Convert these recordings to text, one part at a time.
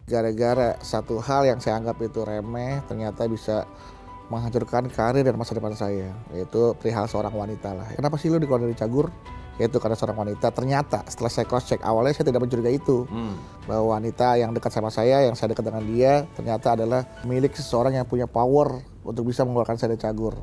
gara-gara satu hal yang saya anggap itu remeh ternyata bisa menghancurkan karir dan masa depan saya, yaitu perihal seorang wanita lah. Kenapa sih lu dikeluarin dari Cagur? Yaitu karena seorang wanita. Ternyata setelah saya cross check, awalnya saya tidak mencurigai itu, bahwa wanita yang dekat sama saya, yang saya dekat dengan dia, ternyata adalah milik seseorang yang punya power untuk bisa mengeluarkan saya dari Cagur.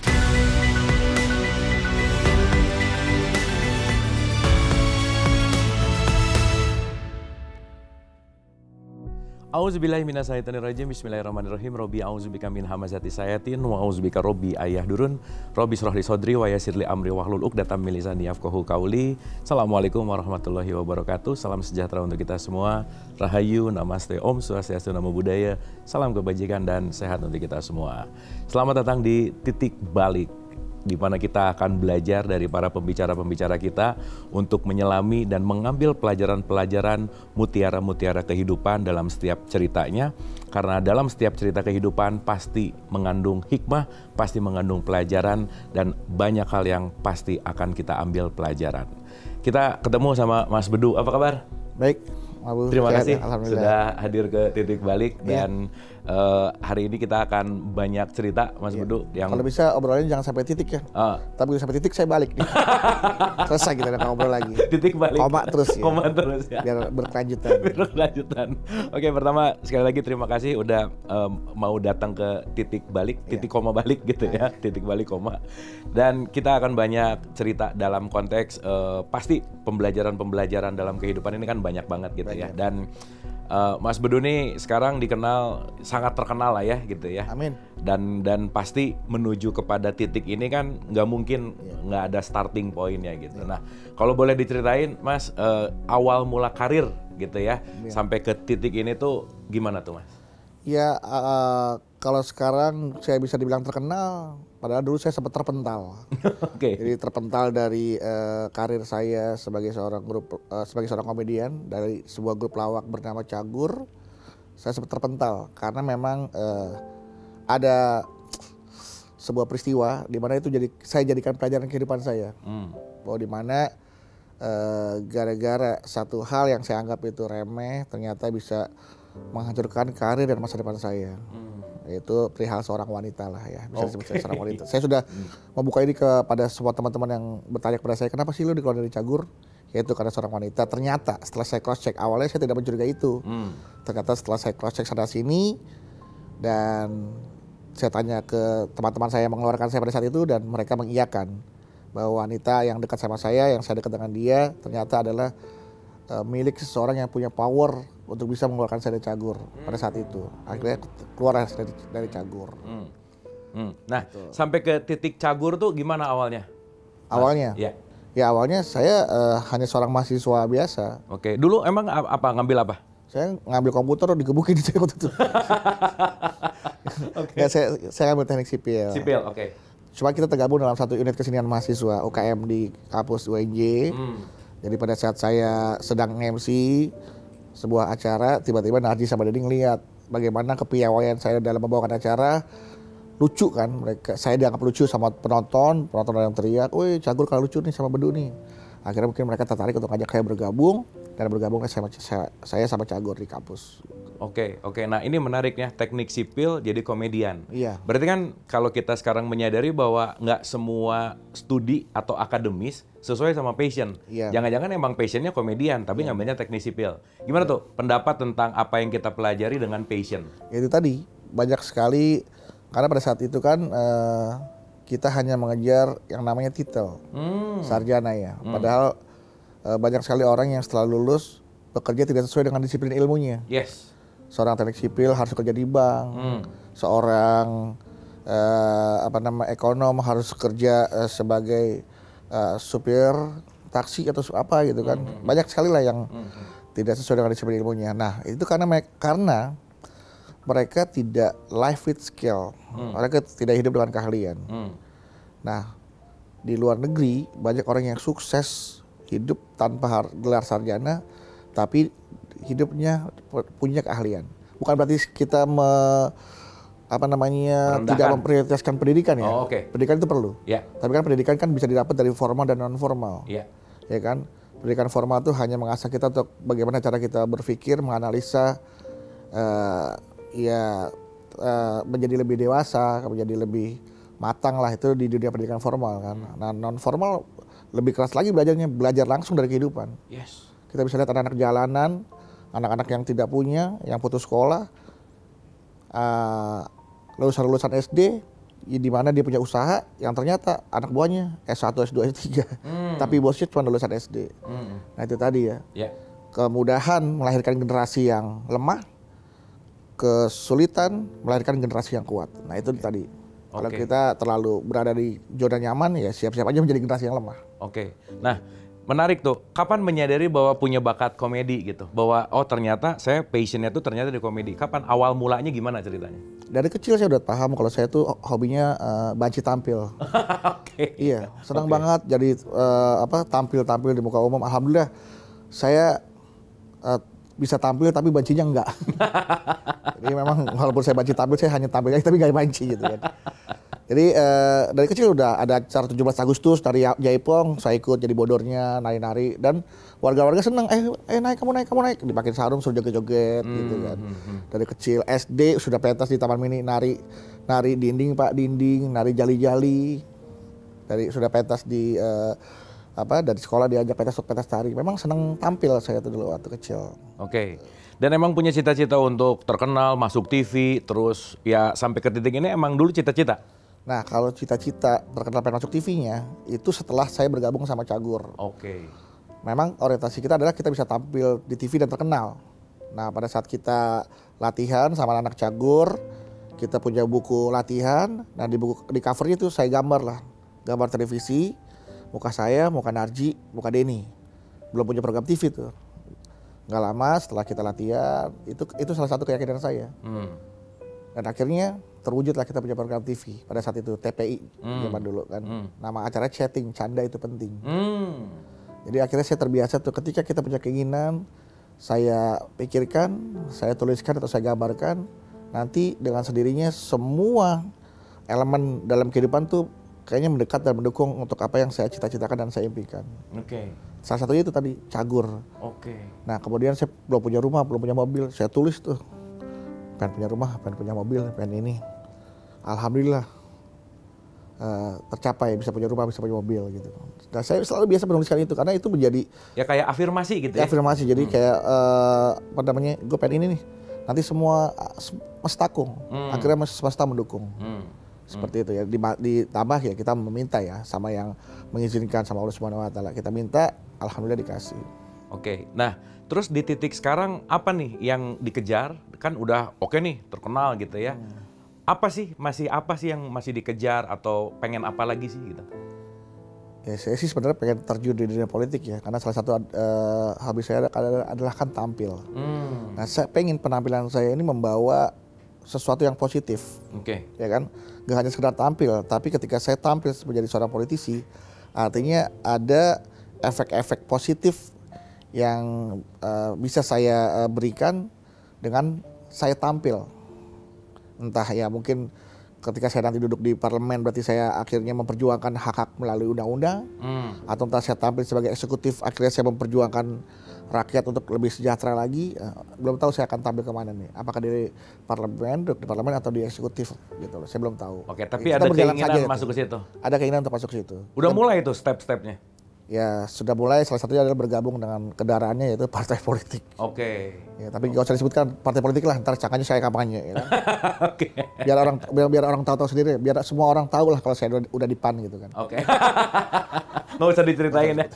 Auzubillahi minasyaitonirrajim. Bismillahirrahmanirrahim. Robbi auzubika min hamazati sayatin wa auzubika robbi ayah durun. Robbi shrahli sodri wa yassirli amri wahlul 'uqdatam min lisani yafqahu qauli. Assalamualaikum warahmatullahi wabarakatuh. Salam sejahtera untuk kita semua. Rahayu, namaste, Om Swastiastu, Namo Buddhaya. Salam kebajikan dan sehat untuk kita semua. Selamat datang di Titik Balik, di mana kita akan belajar dari para pembicara-pembicara kita untuk menyelami dan mengambil pelajaran-pelajaran mutiara-mutiara kehidupan dalam setiap ceritanya. Karena dalam setiap cerita kehidupan pasti mengandung hikmah, pasti mengandung pelajaran, dan banyak hal yang pasti akan kita ambil pelajaran. Kita ketemu sama Mas Bedu, apa kabar? Baik, Abu. Terima kasih Alhamdulillah sudah hadir ke Titik Balik. Dan hari ini kita akan banyak cerita, Mas Bedu. Yang kalau bisa obrolannya jangan sampai titik ya. Tapi sampai titik saya balik nih. Selesai kita ngobrol lagi. Titik balik. Koma terus ya. Koma terus ya. Biar berkelanjutan. Berkelanjutan. Oke, pertama sekali lagi terima kasih udah mau datang ke Titik Balik, titik koma balik gitu ya. Titik balik koma. Dan kita akan banyak cerita dalam konteks pasti pembelajaran-pembelajaran dalam kehidupan ini kan banyak banget gitu ya. Dan Mas Bedu nih sekarang dikenal, sangat terkenal lah ya gitu ya. Amin. Dan pasti menuju kepada titik ini kan nggak mungkin nggak ada starting pointnya gitu. Nah, kalau boleh diceritain Mas, awal mula karir gitu ya, sampai ke titik ini tuh gimana tuh Mas? Ya, kalau sekarang saya bisa dibilang terkenal, padahal dulu saya sempat terpental. Oke. Jadi terpental dari karir saya sebagai seorang komedian dari sebuah grup lawak bernama Cagur. Saya sempat terpental karena memang ada sebuah peristiwa di mana itu saya jadikan pelajaran kehidupan saya. Bahwa di mana gara-gara satu hal yang saya anggap itu remeh ternyata bisa menghancurkan karir dan masa depan saya. Yaitu perihal seorang wanita lah ya, bisa disebut seorang wanita. Saya sudah membuka ini kepada semua teman-teman yang bertanya kepada saya, kenapa sih lu dikeluarin dari Cagur? Yaitu karena seorang wanita. Ternyata setelah saya cross check, awalnya saya tidak mencurigai itu. Ternyata setelah saya cross check sana sini dan saya tanya ke teman-teman saya yang mengeluarkan saya pada saat itu, dan mereka mengiyakan bahwa wanita yang dekat sama saya, yang saya dekat dengan dia, ternyata adalah milik seseorang yang punya power untuk bisa mengeluarkan saya dari Cagur pada saat itu. Akhirnya keluar dari Cagur. Nah, sampai ke titik Cagur tuh gimana awalnya? Awalnya? Ya awalnya saya hanya seorang mahasiswa biasa. Oke, dulu emang ngambil apa? Saya ngambil komputer, digebukin di waktu itu. Ya, saya ngambil teknik sipil. Sipil, oke. Cuma kita tergabung dalam satu unit kesenian mahasiswa UKM di kampus UNJ. Jadi pada saat saya sedang MC sebuah acara, tiba-tiba Narji sama Dedi ngeliat bagaimana kepiawaian saya dalam membawakan acara. Lucu kan mereka, saya dianggap lucu sama penonton yang teriak, "Woi, Cagur kalau lucu nih sama Bedu nih." Akhirnya mungkin mereka tertarik untuk ngajak saya bergabung, dan bergabunglah saya sama Cagur di kampus. Oke. Nah ini menariknya, teknik sipil jadi komedian. Iya. Berarti kan kalau kita sekarang menyadari bahwa nggak semua studi atau akademis sesuai sama passion. Iya. Jangan-jangan emang passionnya komedian, tapi ngambilnya teknik sipil. Gimana tuh pendapat tentang apa yang kita pelajari dengan passion? Itu tadi, banyak sekali, karena pada saat itu kan kita hanya mengejar yang namanya titel, sarjana ya. Padahal banyak sekali orang yang setelah lulus bekerja tidak sesuai dengan disiplin ilmunya. Yes. Seorang teknik sipil harus kerja di bank, seorang ekonom harus kerja sebagai supir taksi atau apa gitu kan. Banyak sekali lah yang tidak sesuai dengan disiplin ilmunya. Nah itu karena mereka tidak live with skill, mereka tidak hidup dengan keahlian. Nah di luar negeri banyak orang yang sukses hidup tanpa gelar sarjana, tapi hidupnya punya keahlian. Bukan berarti kita tidak memprioritaskan pendidikan ya. Pendidikan itu perlu. Tapi kan pendidikan kan bisa didapat dari formal dan non formal. Ya kan? Pendidikan formal itu hanya mengasah kita untuk bagaimana cara kita berpikir, menganalisa ya menjadi lebih dewasa, menjadi lebih matang lah, itu di dunia pendidikan formal kan. Nah non formal lebih keras lagi belajarnya, belajar langsung dari kehidupan. Yes. Kita bisa lihat anak-anak jalanan, anak-anak yang tidak punya, yang putus sekolah, lulusan SD, di mana dia punya usaha, yang ternyata anak buahnya S1, S2, S3, tapi bosnya cuma lulusan SD. Nah itu tadi ya, kemudahan melahirkan generasi yang lemah, kesulitan melahirkan generasi yang kuat. Nah itu tadi. Kalau kita terlalu berada di zona nyaman, ya siap-siap aja menjadi generasi yang lemah. Nah, menarik tuh. Kapan menyadari bahwa punya bakat komedi gitu? Bahwa oh ternyata saya passionnya tuh ternyata di komedi. Kapan awal mulanya gimana ceritanya? Dari kecil saya udah paham kalau saya tuh hobinya banci tampil. Iya, senang banget jadi tampil di muka umum. Alhamdulillah saya bisa tampil tapi bancinya enggak. Jadi memang walaupun saya banci tampil, saya hanya tampil aja tapi nggak banci gitu kan. Jadi dari kecil udah ada acara 17 Agustus dari Jaipong, saya ikut jadi bodornya, nari-nari, dan warga-warga seneng, naik kamu naik, dipakai sarung suruh joget-joget gitu kan. Dari kecil SD sudah pentas di Taman Mini, nari dinding Pak, nari jali-jali. Sudah pentas di dari sekolah diajak pentas tari. Memang seneng tampil saya tuh dulu waktu kecil. Dan emang punya cita-cita untuk terkenal, masuk TV, terus ya sampai ke titik ini emang dulu cita-cita? Nah kalau cita-cita terkenal pengen masuk TV-nya, itu setelah saya bergabung sama Cagur. Memang orientasi kita adalah kita bisa tampil di TV dan terkenal. Nah pada saat kita latihan sama anak Cagur, kita punya buku latihan, nah di covernya itu saya gambar televisi, muka saya, muka Narji, muka Denny. Belum punya program TV tuh. Nggak lama setelah kita latihan, itu salah satu keyakinan saya. Dan akhirnya terwujudlah kita punya program TV pada saat itu, TPI zaman dulu kan. Nama acara chatting, canda itu penting. Jadi akhirnya saya terbiasa tuh ketika kita punya keinginan, saya pikirkan, saya tuliskan atau saya gambarkan, nanti dengan sendirinya semua elemen dalam kehidupan tuh kayaknya mendekat dan mendukung untuk apa yang saya cita-citakan dan saya impikan. Salah satunya itu tadi Cagur. Nah kemudian saya belum punya rumah, belum punya mobil, saya tulis tuh pengen punya rumah, pengen punya mobil, pengen ini. Alhamdulillah tercapai, bisa punya rumah, bisa punya mobil gitu. Dan saya selalu biasa menuliskan itu karena itu menjadi ya kayak afirmasi gitu ya. Afirmasi, jadi kayak gue pengen ini nih. Nanti semua mestakung, akhirnya semesta mendukung. Seperti itu ya, ditambah ya kita meminta ya sama yang mengizinkan, sama Allah Subhanahu wa taala. Kita minta, alhamdulillah dikasih. Nah, terus di titik sekarang apa nih yang dikejar? Kan udah oke nih, terkenal gitu ya. Masih apa sih yang masih dikejar atau pengen apa lagi sih gitu? Ya saya sih sebenarnya pengen terjun di dunia politik ya, karena salah satu hobi saya adalah kan tampil. Nah, saya pengen penampilan saya ini membawa sesuatu yang positif, ya kan? Gak hanya sekedar tampil, tapi ketika saya tampil menjadi seorang politisi, artinya ada efek-efek positif yang bisa saya berikan dengan saya tampil. Entah ya mungkin ketika saya nanti duduk di parlemen berarti saya akhirnya memperjuangkan hak-hak melalui undang-undang, atau entah saya tampil sebagai eksekutif akhirnya saya memperjuangkan rakyat untuk lebih sejahtera lagi. Belum tahu saya akan tampil kemana nih, apakah di parlemen atau di eksekutif gitu loh, saya belum tahu. Tapi ada keinginan masuk ke situ? Ada keinginan untuk masuk ke situ. Udah mulai itu step-stepnya? Ya sudah mulai, salah satunya adalah bergabung dengan kendaraannya yaitu partai politik. Ya, tapi nggak usah disebutkan partai politik lah, ntar cangkanya saya kampanye ya kan? biar orang tahu sendiri, biar semua orang tahu lah kalau saya udah di PAN gitu kan. Nggak usah diceritain ya.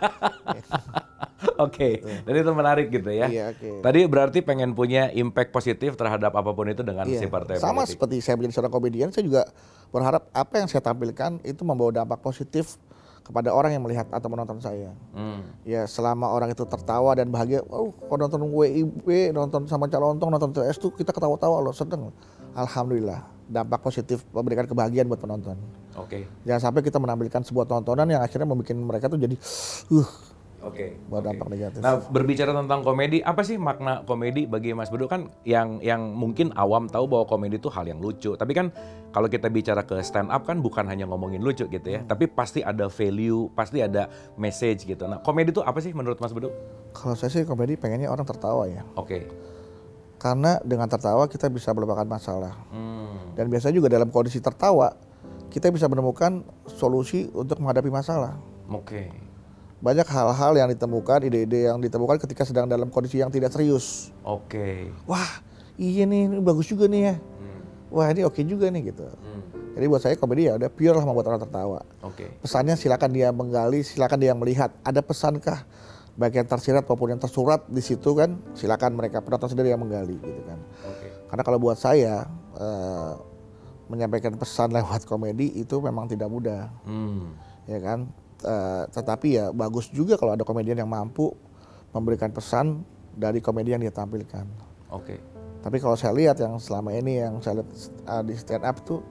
Dan itu menarik gitu ya. Tadi berarti pengen punya impact positif terhadap apapun itu dengan si partai politik. Sama seperti saya menjadi seorang komedian, saya juga berharap apa yang saya tampilkan itu membawa dampak positif kepada orang yang melihat atau menonton saya. Ya selama orang itu tertawa dan bahagia, kalau nonton WIB, nonton sama Calon Tong, nonton TS tuh kita ketawa-tawa loh, seneng. Alhamdulillah, dampak positif memberikan kebahagiaan buat penonton. Jangan sampai kita menampilkan sebuah tontonan yang akhirnya membuat mereka tuh jadi buat dampak negatif. Nah, berbicara tentang komedi, apa sih makna komedi bagi Mas Bedu? Kan yang mungkin awam tahu bahwa komedi itu hal yang lucu. Tapi kan kalau kita bicara ke stand up kan bukan hanya ngomongin lucu gitu ya. Tapi pasti ada value, pasti ada message gitu. Nah, komedi itu apa sih menurut Mas Bedu? Kalau saya sih komedi pengennya orang tertawa ya. Karena dengan tertawa kita bisa melupakan masalah. Dan biasanya juga dalam kondisi tertawa kita bisa menemukan solusi untuk menghadapi masalah. Oke. Banyak hal-hal yang ditemukan, ide-ide yang ditemukan ketika sedang dalam kondisi yang tidak serius. Oke. Wah, iya nih, ini bagus juga nih ya. Wah, ini oke juga nih gitu. Jadi buat saya komedi ya udah pure lah membuat orang tertawa. Oke. Pesannya silakan dia menggali, silakan dia melihat. Ada pesankah baik yang tersirat maupun yang tersurat di situ kan? Silakan mereka penonton sendiri yang menggali gitu kan. Oke. Karena kalau buat saya menyampaikan pesan lewat komedi itu memang tidak mudah, ya kan. Tetapi ya bagus juga kalau ada komedian yang mampu memberikan pesan dari komedi yang dia tampilkan. Oke. Tapi kalau saya lihat yang selama ini yang saya lihat di stand up tuh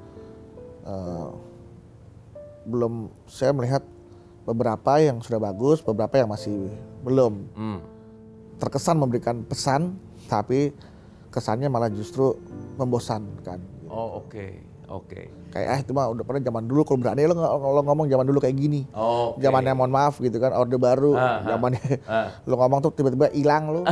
belum, saya melihat beberapa yang sudah bagus, beberapa yang masih belum terkesan memberikan pesan, tapi kesannya malah justru membosankan. Oh, oke. Kayak itu mah udah pernah zaman dulu, kalau berani lo ngomong zaman dulu kayak gini. Oh, okay. Zamannya mohon maaf gitu kan, Orde Baru, zamannya lo ngomong tuh tiba-tiba hilang lo.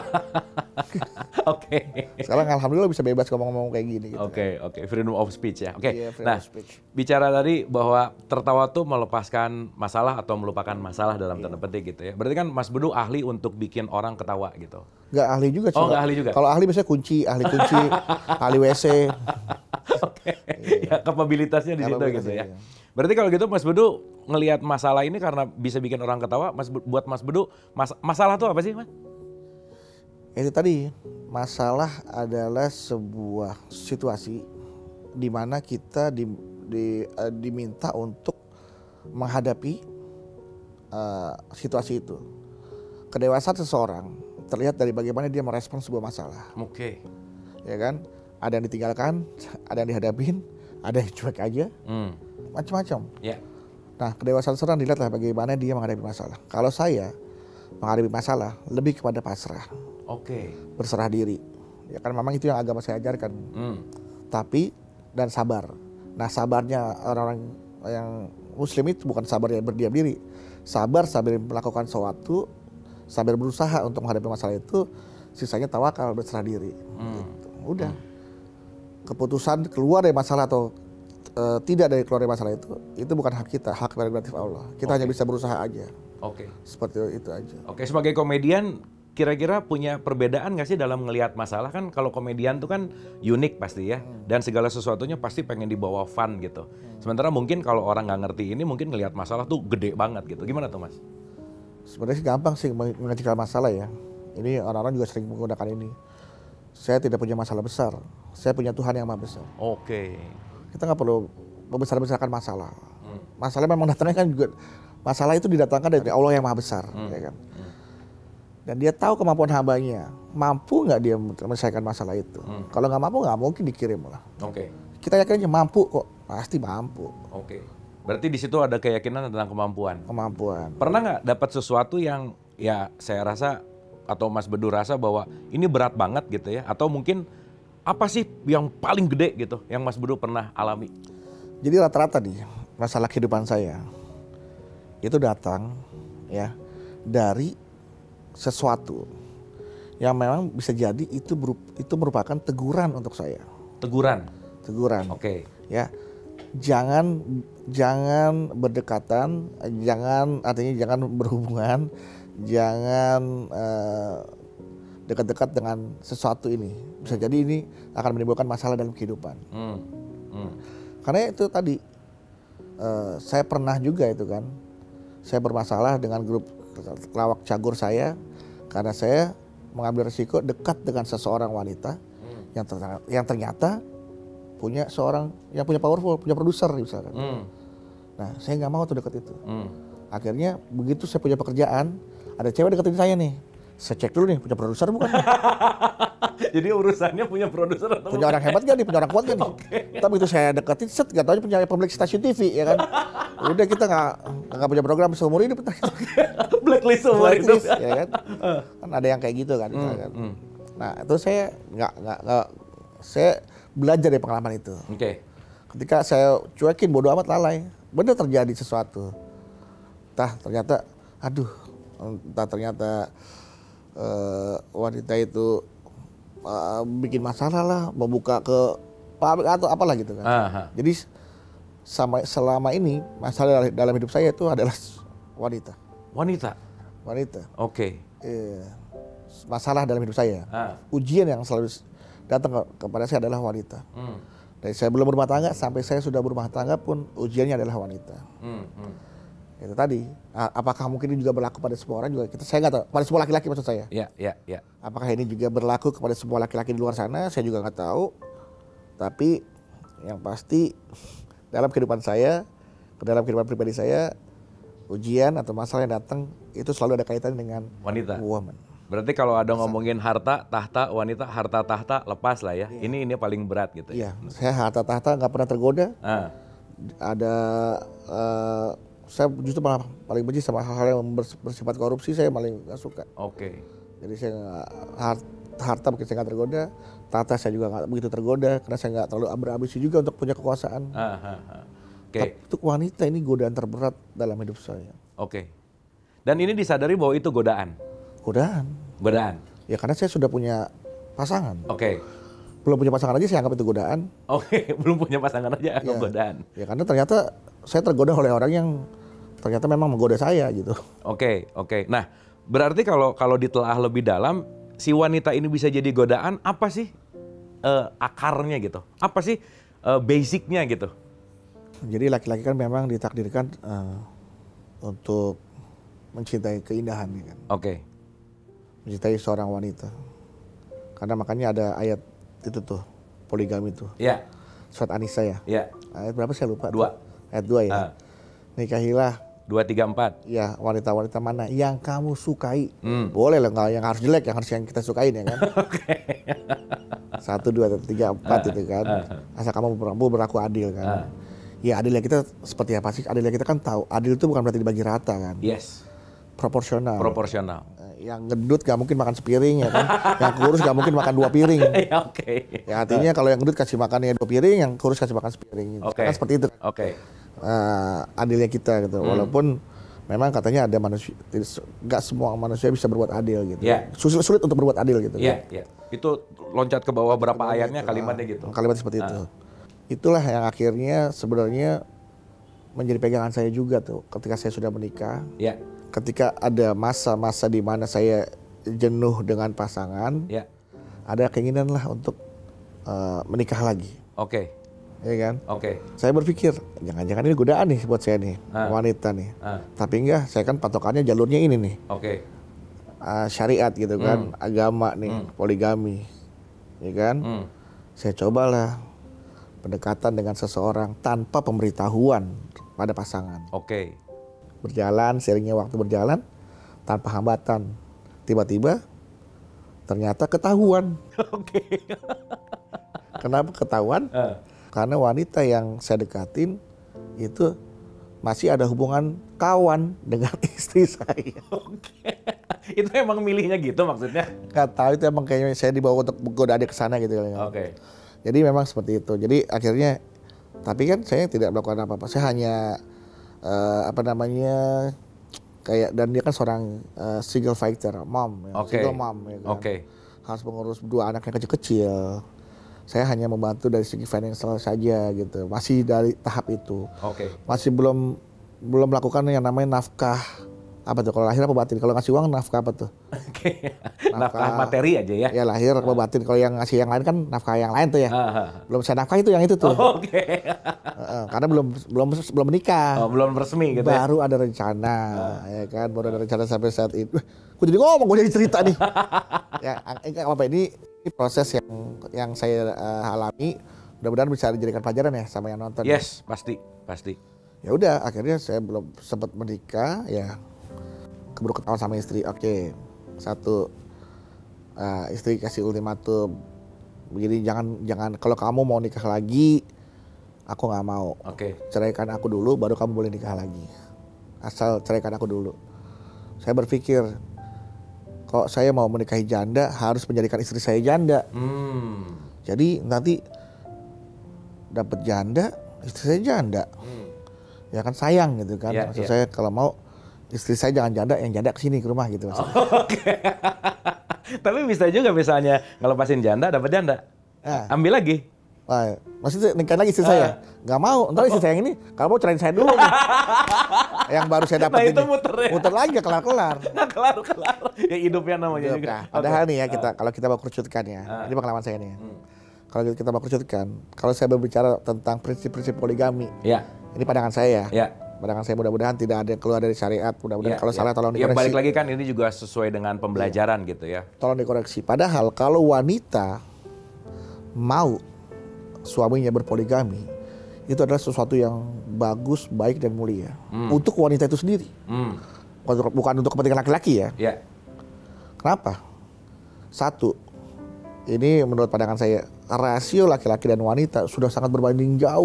Oke. Sekarang alhamdulillah bisa bebas ngomong-ngomong kayak gini gitu. Oke. Freedom of speech ya. Oke. Yeah, Nah, bicara tadi bahwa tertawa tuh melepaskan masalah atau melupakan masalah dalam tanda petik gitu ya. Berarti kan Mas Bedu ahli untuk bikin orang ketawa gitu. Nggak ahli juga sih. Oh, nggak ahli juga. Kalau ahli biasanya ahli kunci, ahli WC. Oke. Ya, kapabilitasnya di situ gitu ya. Iya. Berarti kalau gitu Mas Bedu ngelihat masalah ini karena bisa bikin orang ketawa, buat Mas Bedu masalah tuh apa sih, Mas? Itu tadi, masalah adalah sebuah situasi di mana kita diminta untuk menghadapi situasi itu. Kedewasaan seseorang terlihat dari bagaimana dia merespons sebuah masalah. Oke. Ya kan? Ada yang ditinggalkan, ada yang dihadapin, ada yang cuek aja, macam-macam. Yeah. Nah, kedewasaan seseorang dilihatlah bagaimana dia menghadapi masalah. Kalau saya menghadapi masalah lebih kepada pasrah. Oke. Berserah diri. Ya kan memang itu yang agama saya ajarkan. Tapi dan sabar. Nah, sabarnya orang-orang yang muslim itu bukan sabar yang berdiam diri. Sabar sambil melakukan sesuatu, sambil berusaha untuk menghadapi masalah itu, sisanya tawakal, berserah diri. Gitu. Udah. Keputusan keluar dari masalah atau tidak dari keluar dari masalah itu bukan hak kita, hak prerogatif Allah. Kita hanya bisa berusaha aja. Oke. Seperti itu aja. Oke, sebagai komedian kira-kira punya perbedaan nggak sih dalam ngelihat masalah? Kan kalau komedian tuh kan unik pasti ya, dan segala sesuatunya pasti pengen dibawa fun gitu. Sementara mungkin kalau orang nggak ngerti ini mungkin ngelihat masalah tuh gede banget gitu. Gimana tuh, Mas? Sebenarnya sih gampang sih mengecilkan masalah ya. Ini orang-orang juga sering menggunakan ini. Saya tidak punya masalah besar, saya punya Tuhan yang Maha Besar. Oke. Kita nggak perlu membesar-besarkan masalah. Masalah memang datangnya kan juga, masalah itu didatangkan dari Allah yang Maha Besar, ya kan. Dan dia tahu kemampuan hambanya, mampu nggak dia menyelesaikan masalah itu. Kalau nggak mampu nggak mungkin dikirim lah. Oke. Kita yakin aja mampu kok, pasti mampu. Oke. Berarti di situ ada keyakinan tentang kemampuan. Kemampuan. Pernah nggak dapat sesuatu yang ya saya rasa atau Mas Bedu rasa bahwa ini berat banget gitu ya? Atau mungkin apa sih yang paling gede gitu yang Mas Bedu pernah alami? Jadi rata-rata nih masalah kehidupan saya itu datang ya dari sesuatu yang memang bisa jadi itu merupakan teguran untuk saya. Teguran. Oke. Ya. Jangan berdekatan, artinya jangan berhubungan, jangan dekat-dekat dengan sesuatu ini. Bisa jadi ini akan menimbulkan masalah dalam kehidupan. Karena itu tadi saya pernah juga itu kan, saya bermasalah dengan grup lawak cagur saya karena saya mengambil risiko dekat dengan seseorang wanita yang ternyata punya seorang yang punya powerful, punya produser misalkan. Nah, saya nggak mau tuh dekat itu. Akhirnya begitu saya punya pekerjaan, ada cewek deketin saya nih. Saya cek dulu nih, punya produser bukan? Jadi urusannya punya produser atau punya orang hebat gak nih, punya orang kuat gak nih? Tapi itu saya deketin, gak tau aja punya pemilik stasiun TV ya kan. Udah kita nggak punya program seumur hidup. Blacklist seumur hidup. Ya kan? Kan ada yang kayak gitu kan. Nah itu saya saya belajar dari pengalaman itu. Ketika saya cuekin bodo amat lalai, benar terjadi sesuatu. Ternyata wanita itu bikin masalah lah, membuka ke pabrik atau apalah gitu kan. Jadi selama ini masalah dalam hidup saya itu adalah wanita. Wanita. Oke. Masalah dalam hidup saya. Ujian yang selalu datang kepada saya adalah wanita. Dari saya belum berumah tangga sampai saya sudah berumah tangga pun ujiannya adalah wanita. Itu tadi. Apakah mungkin ini juga berlaku pada semua orang juga? Saya nggak tahu. Pada semua laki-laki maksud saya. Ya. Apakah ini juga berlaku kepada semua laki-laki di luar sana? Saya juga nggak tahu. Tapi yang pasti dalam kehidupan saya, dalam kehidupan pribadi saya, ujian atau masalah yang datang itu selalu ada kaitannya dengan wanita. Woman. Berarti kalau ada ngomongin harta, tahta, wanita, harta, tahta, lepas lah ya. Ini paling berat gitu ya. Iya, saya harta tahta nggak pernah tergoda. Ada saya justru malah paling benci sama hal-hal yang bersifat korupsi, saya paling nggak suka. Oke. Jadi saya harta mungkin saya nggak tergoda, tahta saya juga nggak begitu tergoda karena saya nggak terlalu berambisi juga untuk punya kekuasaan. Tapi untuk wanita ini godaan terberat dalam hidup saya. Oke. Dan ini disadari bahwa itu godaan. Godaan. Ya karena saya sudah punya pasangan. Oke. Belum punya pasangan aja saya anggap itu godaan. Oke, belum punya pasangan aja anggap godaan. Ya karena ternyata saya tergoda oleh orang yang ternyata memang menggoda saya gitu. Oke. Nah, berarti kalau ditelaah lebih dalam, si wanita ini bisa jadi godaan, apa sih akarnya gitu? Apa sih basicnya gitu? Jadi laki-laki kan memang ditakdirkan untuk mencintai keindahan kan. Oke. Mencintai seorang wanita. Karena makanya ada ayat itu tuh, poligami tuh. Iya. Surat An-Nisa ya. Iya. Ayat berapa saya lupa. 2. Ayat 2 ya. Nikahilah 2, 3, 4. Ya, wanita-wanita mana yang kamu sukai. Boleh lah, nggak yang harus jelek, yang kita sukain ya kan. Oke. 1, 2, 3, 4 itu kan. Asal kamu berlaku adil kan. Ya adilnya kita seperti apa sih? Adilnya kita kan tahu, adil itu bukan berarti dibagi rata kan. Yes. Proporsional. Yang gendut gak mungkin makan sepiring ya kan. Yang kurus gak mungkin makan 2 piring. Ya, oke. Ya artinya kalau yang gendut kasih makannya 2 piring, yang kurus kasih makan sepiring. Gitu. Kan seperti itu. Oke. Adilnya kita gitu. Walaupun memang katanya ada manusia, nggak semua manusia bisa berbuat adil gitu. Yeah. Sulit untuk berbuat adil gitu. Iya. Itu loncat ke bawah berapa ayatnya kalimatnya gitu. Kalimat seperti itu. Itulah yang akhirnya sebenarnya menjadi pegangan saya juga tuh ketika saya sudah menikah. Iya. Ketika ada masa-masa di mana saya jenuh dengan pasangan, ada keinginan lah untuk menikah lagi. Oke. Ya kan? Oke. Saya berpikir jangan-jangan ini godaan nih buat saya nih, wanita nih. Tapi enggak, saya kan patokannya jalurnya ini nih. Oke. Syariat gitu kan, agama nih, poligami, ya kan? Saya cobalah pendekatan dengan seseorang tanpa pemberitahuan pada pasangan. Oke. Berjalan, seringnya waktu berjalan tanpa hambatan. Tiba-tiba ternyata ketahuan. Oke. Kenapa ketahuan? Karena wanita yang saya dekatin itu masih ada hubungan kawan dengan istri saya. Oke. Itu emang milihnya gitu maksudnya? Gak tahu, itu emang kayaknya saya dibawa untuk goda adik ke sana gitu. Oke. Jadi memang seperti itu. Jadi akhirnya, tapi kan saya tidak melakukan apa-apa. Saya hanya kayak, dan dia kan seorang single fighter, mom, single mom, ya kan? Harus mengurus 2 anak yang kecil-kecil. Saya hanya membantu dari segi financial saja gitu. Masih dari tahap itu. Masih belum melakukan yang namanya nafkah. Apa tuh? Kalau lahir apa batin? Kalau ngasih uang nafkah apa tuh? Nafkah materi aja ya? Ya lahir apa batin. Kalau yang ngasih yang lain kan nafkah yang lain tuh ya. Belum saya nafkah itu yang itu tuh. Karena belum menikah. Belum resmi gitu baru ya? Ada rencana, ya kan? Baru ada rencana sampai saat itu. Gue jadi ngomong, gue jadi cerita nih. Ya, apa ini proses yang saya alami. Mudah-mudahan bisa dijadikan pelajaran ya sama yang nonton. Yes, pasti. Ya udah, akhirnya saya belum sempat menikah, ya keburu ketahuan sama istri. Oke. 1, istri kasih ultimatum. Begini, jangan kalau kamu mau nikah lagi, aku nggak mau. Ceraikan aku dulu, baru kamu boleh nikah lagi. Asal ceraikan aku dulu. Saya berpikir, kok saya mau menikahi janda, harus menjadikan istri saya janda. Jadi nanti dapat janda, istri saya janda. Ya kan sayang gitu kan. Maksud saya kalau mau istri saya jangan janda, yang janda kesini ke rumah gitu. Tapi bisa juga misalnya ngelepasin janda dapat janda. Ambil lagi. Wah, maksudnya nikahin lagi istri saya? Nggak mau, ntar istri saya yang ini, kalau mau cerain saya dulu nih. Yang baru saya dapat ini. Itu muter ya? Muter lagi nggak kelar-kelar. Nggak kelar-kelar. Ya hidupnya namanya Hidup, juga. nah, padahal nih ya, kalau kita mau kerucutkan ya, ini pengalaman saya nih ya. Kalau kita mau kerucutkan, kalau saya berbicara tentang prinsip-prinsip poligami, ini pandangan saya ya. Pandangan saya mudah-mudahan tidak ada yang keluar dari syariat, mudah-mudahan kalau salah tolong dikoreksi. Balik lagi kan ini juga sesuai dengan pembelajaran gitu ya. Tolong dikoreksi. Padahal kalau wanita mau suaminya berpoligami, itu adalah sesuatu yang bagus, baik dan mulia untuk wanita itu sendiri, bukan untuk kepentingan laki-laki ya. Kenapa? Satu, ini menurut pandangan saya, rasio laki-laki dan wanita sudah sangat berbanding jauh.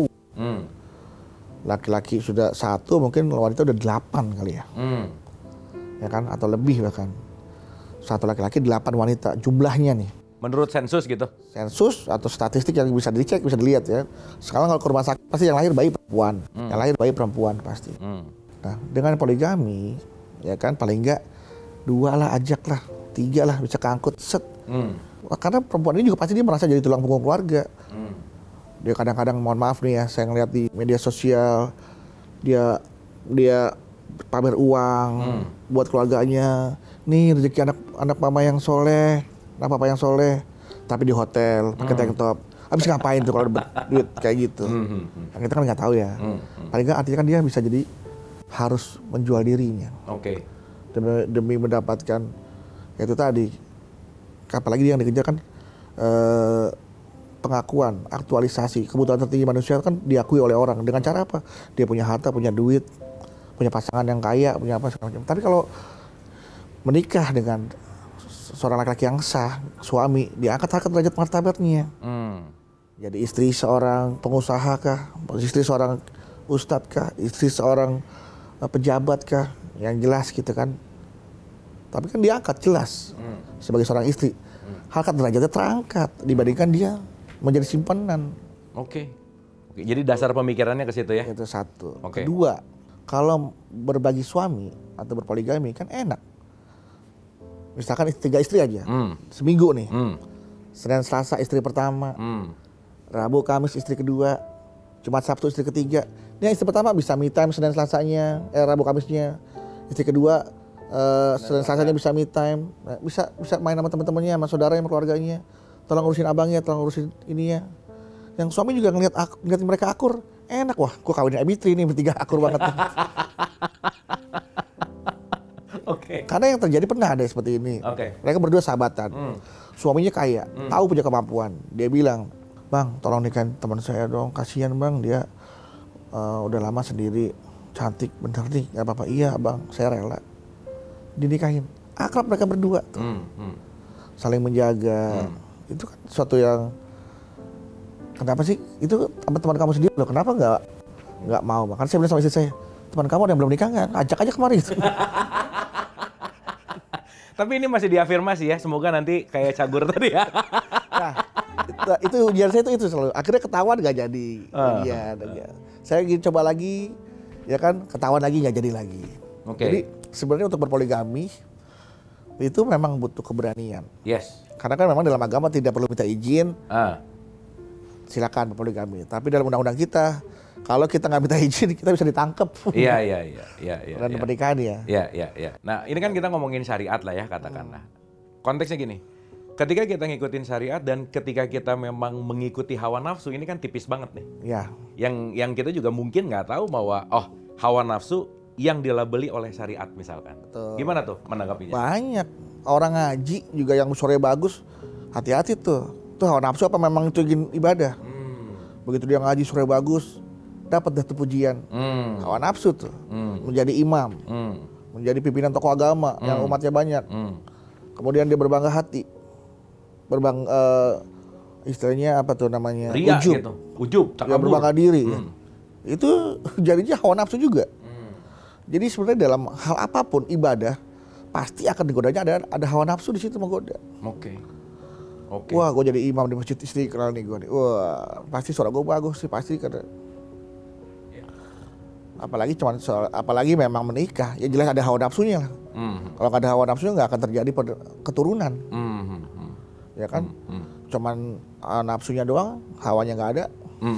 Laki-laki sudah 1, mungkin wanita udah 8 kali ya, ya kan, atau lebih bahkan. 1 laki-laki 8 wanita jumlahnya nih. Menurut sensus gitu? Sensus atau statistik yang bisa dicek, bisa dilihat ya. Sekarang kalau ke rumah sakit pasti yang lahir bayi perempuan, yang lahir bayi perempuan pasti. Nah, dengan poligami, ya kan, paling enggak 2 lah, ajak lah, 3 lah, bisa keangkut set. Karena perempuan ini juga pasti dia merasa jadi tulang punggung keluarga. Dia kadang-kadang, mohon maaf nih ya, saya ngeliat di media sosial, dia pamer uang buat keluarganya. Nih rezeki anak mama yang soleh, anak papa yang soleh, tapi di hotel pakai tank top. Habis ngapain tuh kalau duit kayak gitu? Nah, kita kan nggak tahu ya. Paling nggak artinya kan dia bisa jadi harus menjual dirinya. Demi mendapatkan ya itu tadi. Apalagi dia yang dikejar kan pengakuan, aktualisasi kebutuhan tertinggi manusia kan diakui oleh orang dengan cara apa? Dia punya harta, punya duit, punya pasangan yang kaya, punya apa segala macam. Tapi kalau menikah dengan seorang laki-laki yang sah, suami, diangkat derajat martabatnya. Jadi istri seorang pengusaha kah, istri seorang ustadz kah, istri seorang pejabat kah, yang jelas gitu kan. Tapi kan diangkat jelas sebagai seorang istri. Harkat derajatnya terangkat dibandingkan dia menjadi simpanan. Jadi dasar pemikirannya ke situ ya? Itu satu. Kedua, kalau berbagi suami atau berpoligami kan enak. Misalkan 3 istri aja, seminggu nih. Senin Selasa istri pertama, Rabu Kamis istri kedua, Jumat Sabtu istri ketiga. Ini istri pertama bisa me time Senin Selasanya, Rabu Kamisnya. Istri kedua Senin Selasanya bisa me time, bisa main sama teman-temannya, sama saudaranya, sama keluarganya. Tolong urusin abangnya, tolong urusin ininya. Yang suami juga ngeliat mereka akur, enak. Wah, gua kawinin Abitri nih, bertiga akur banget. Karena yang terjadi pernah ada seperti ini. Mereka berdua sahabatan. Suaminya kaya, tahu punya kemampuan. Dia bilang, "Bang, tolong nikahin teman saya dong. Kasihan bang, dia udah lama sendiri, cantik, bener nih, nggak apa-apa." "Iya bang, saya rela." Dinikahin. Akrab mereka berdua tuh. Saling menjaga. Itu kan suatu yang, kenapa sih? Itu teman-teman kamu sendiri loh. Kenapa nggak mau? Makanya saya bilang sama istri saya, teman kamu ada yang belum nikah nggak? Ajak aja kemari. Tapi ini masih diafirmasi ya, semoga nanti kayak Cagur tadi ya. Nah, itu ujian saya itu selalu. Akhirnya ketahuan nggak jadi. Saya ingin coba lagi, ya kan, ketahuan lagi nggak jadi lagi. Jadi sebenarnya untuk berpoligami itu memang butuh keberanian. Karena kan memang dalam agama tidak perlu minta izin. Silakan berpoligami. Tapi dalam undang-undang kita, kalau kita nggak minta izin, kita bisa ditangkap. Dan pernikahan ya. Nah, ini kan kita ngomongin syariat lah ya, katakanlah. Konteksnya gini, ketika kita ngikutin syariat dan ketika kita memang mengikuti hawa nafsu, ini kan tipis banget nih. Yang kita juga mungkin nggak tahu bahwa hawa nafsu yang dilabeli oleh syariat misalkan. Gimana tuh menanggapinya? Banyak orang ngaji juga yang sore bagus, hati-hati tuh. Tuh hawa nafsu apa memang itu ingin ibadah? Begitu dia ngaji sore bagus, dapat dah tuh pujian. Hawa nafsu tuh. Menjadi imam, menjadi pimpinan tokoh agama yang umatnya banyak. Kemudian dia berbangga hati, istilahnya apa tuh namanya? Ria gitu. Ujub, takabur. Ya, berbangga diri. Itu jadinya hawa nafsu juga. Jadi sebenarnya dalam hal apapun ibadah pasti akan digodanya ada hawa nafsu di situ menggoda. Wah, gue jadi imam di Masjid Istiqlal nih gue nih. Wah, pasti suara gue bagus sih pasti karena. Apalagi memang menikah, ya jelas ada hawa nafsunya lah. Kalau nggak ada hawa nafsunya nggak akan terjadi keturunan. ya kan? Cuman nafsunya doang, hawanya nggak ada.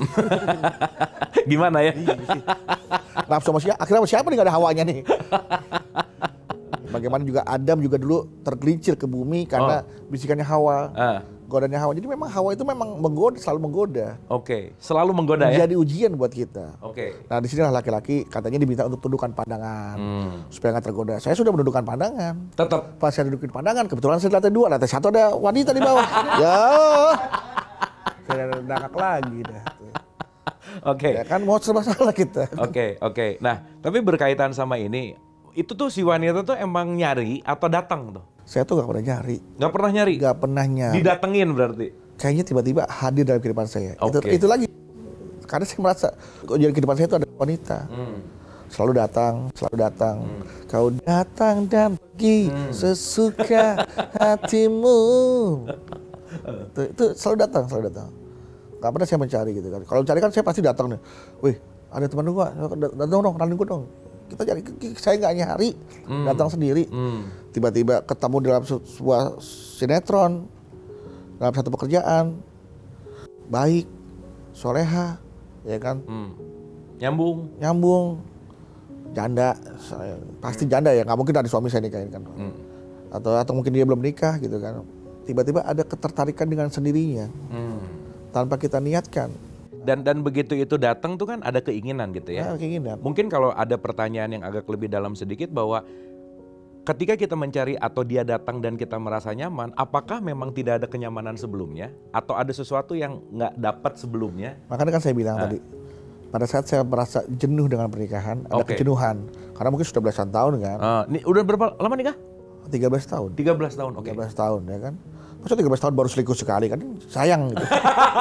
Gimana ya? Nafsu sama akhirnya siapa nih nggak ada hawanya nih? Bagaimana juga Adam juga dulu tergelincir ke bumi karena bisikannya Hawa, godanya Hawa. Jadi memang Hawa itu memang menggoda, selalu menggoda. Oke, selalu menggoda ya? Jadi ujian buat kita. Oke. Nah disinilah laki-laki katanya diminta untuk tundukkan pandangan supaya nggak tergoda. Saya sudah menundukkan pandangan. Tetap. Pas saya dudukin pandangan, kebetulan saya di lantai 2, lantai 1 ada wanita di bawah. Ya, saya dangak lagi dah. Oke. Ya kan mau serba salah kita. Oke. Nah, tapi berkaitan sama ini, itu tuh si wanita tuh emang nyari atau datang tuh? Saya tuh gak pernah nyari. Gak pernah nyari? Gak pernah nyari. Didatengin berarti? Kayaknya tiba-tiba hadir dalam kehidupan saya. Okay. Itu lagi. Karena saya merasa di kehidupan saya itu ada wanita. Selalu datang. Kau datang dan pergi sesuka hatimu. Itu selalu datang. Gak pernah saya mencari gitu kan. Kalau mencari kan saya pasti datang nih. Wih, ada teman gua, datang dong, kenalin gua dong. Kita cari, saya nggak nyari, datang sendiri. Tiba-tiba ketemu dalam sebuah sinetron, dalam satu pekerjaan, baik, soleha, ya kan? Nyambung, janda, pasti janda ya, nggak mungkin ada suami saya nikahin kan? Atau mungkin dia belum nikah gitu kan? Tiba-tiba ada ketertarikan dengan sendirinya, tanpa kita niatkan. Dan begitu itu datang tuh kan ada keinginan gitu ya. Keinginan. Mungkin kalau ada pertanyaan yang agak lebih dalam sedikit bahwa ketika kita mencari atau dia datang dan kita merasa nyaman, apakah memang tidak ada kenyamanan sebelumnya atau ada sesuatu yang nggak dapat sebelumnya? Makanya kan saya bilang tadi, pada saat saya merasa jenuh dengan pernikahan, ada kejenuhan. Karena mungkin sudah belasan tahun kan. Ini udah berapa lama nikah? 13 tahun. 13 tahun, oke. 13 tahun ya kan. Masa 13 tahun baru selingkuh sekali kan sayang gitu.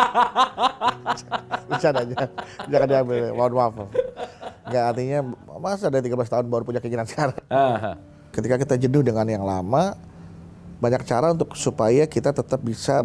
Bisa aja, jangan diambil, mohon maaf. Enggak, artinya masa ada 13 tahun baru punya keinginan sekarang. Ketika kita jenuh dengan yang lama, banyak cara untuk supaya kita tetap bisa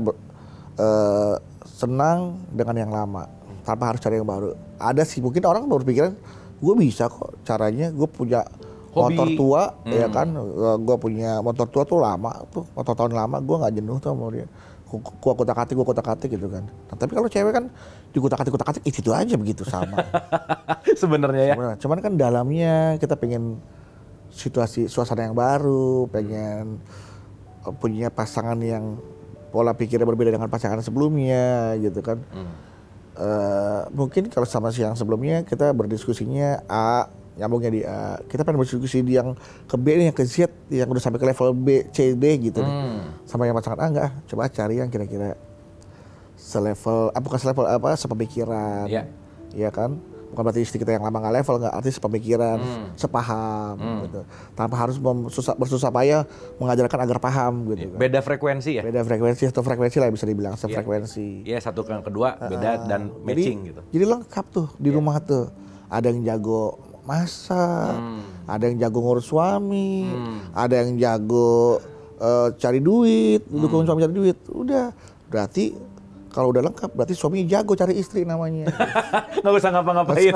senang dengan yang lama tanpa harus cari yang baru. Ada sih mungkin orang berpikiran, gue bisa kok caranya, gue punya hobi. Motor tua, ya kan, gue punya motor tua tuh lama, tuh motor tahun lama, gue nggak jenuh tuh mau dia. Gue kotak-atik gitu kan. Nah, tapi kalau cewek kan di kotak-atik itu aja begitu sama. Sebenarnya ya. Cuman kan dalamnya kita pengen suasana yang baru, pengen punya pasangan yang pola pikirnya berbeda dengan pasangan sebelumnya gitu kan. Mungkin kalau sama yang sebelumnya kita berdiskusinya A, nyambungnya di A, kita pengen berdiskusi di yang ke B nih, yang ke Z, yang udah sampai ke level B, C, D gitu nih. Sama yang pasangan A enggak, coba cari yang kira-kira selevel, bukan selevel apa, sepemikiran. Iya kan? Bukan berarti istri kita yang lama nggak level, nggak, artinya sepemikiran, sepaham gitu. Tanpa harus bersusah payah mengajarkan agar paham gitu kan. Beda frekuensi ya? Beda frekuensi, atau frekuensi lah bisa dibilang, sefrekuensi. Iya, satu ke kedua beda dan matching gitu. Jadi lengkap tuh di rumah tuh. Ada yang jago masak, ada yang jago ngurus suami, ada yang jago cari duit, dukung suami cari duit. Udah, berarti kalau udah lengkap berarti suaminya jago cari istri namanya. Nggak usah ngapa-ngapain.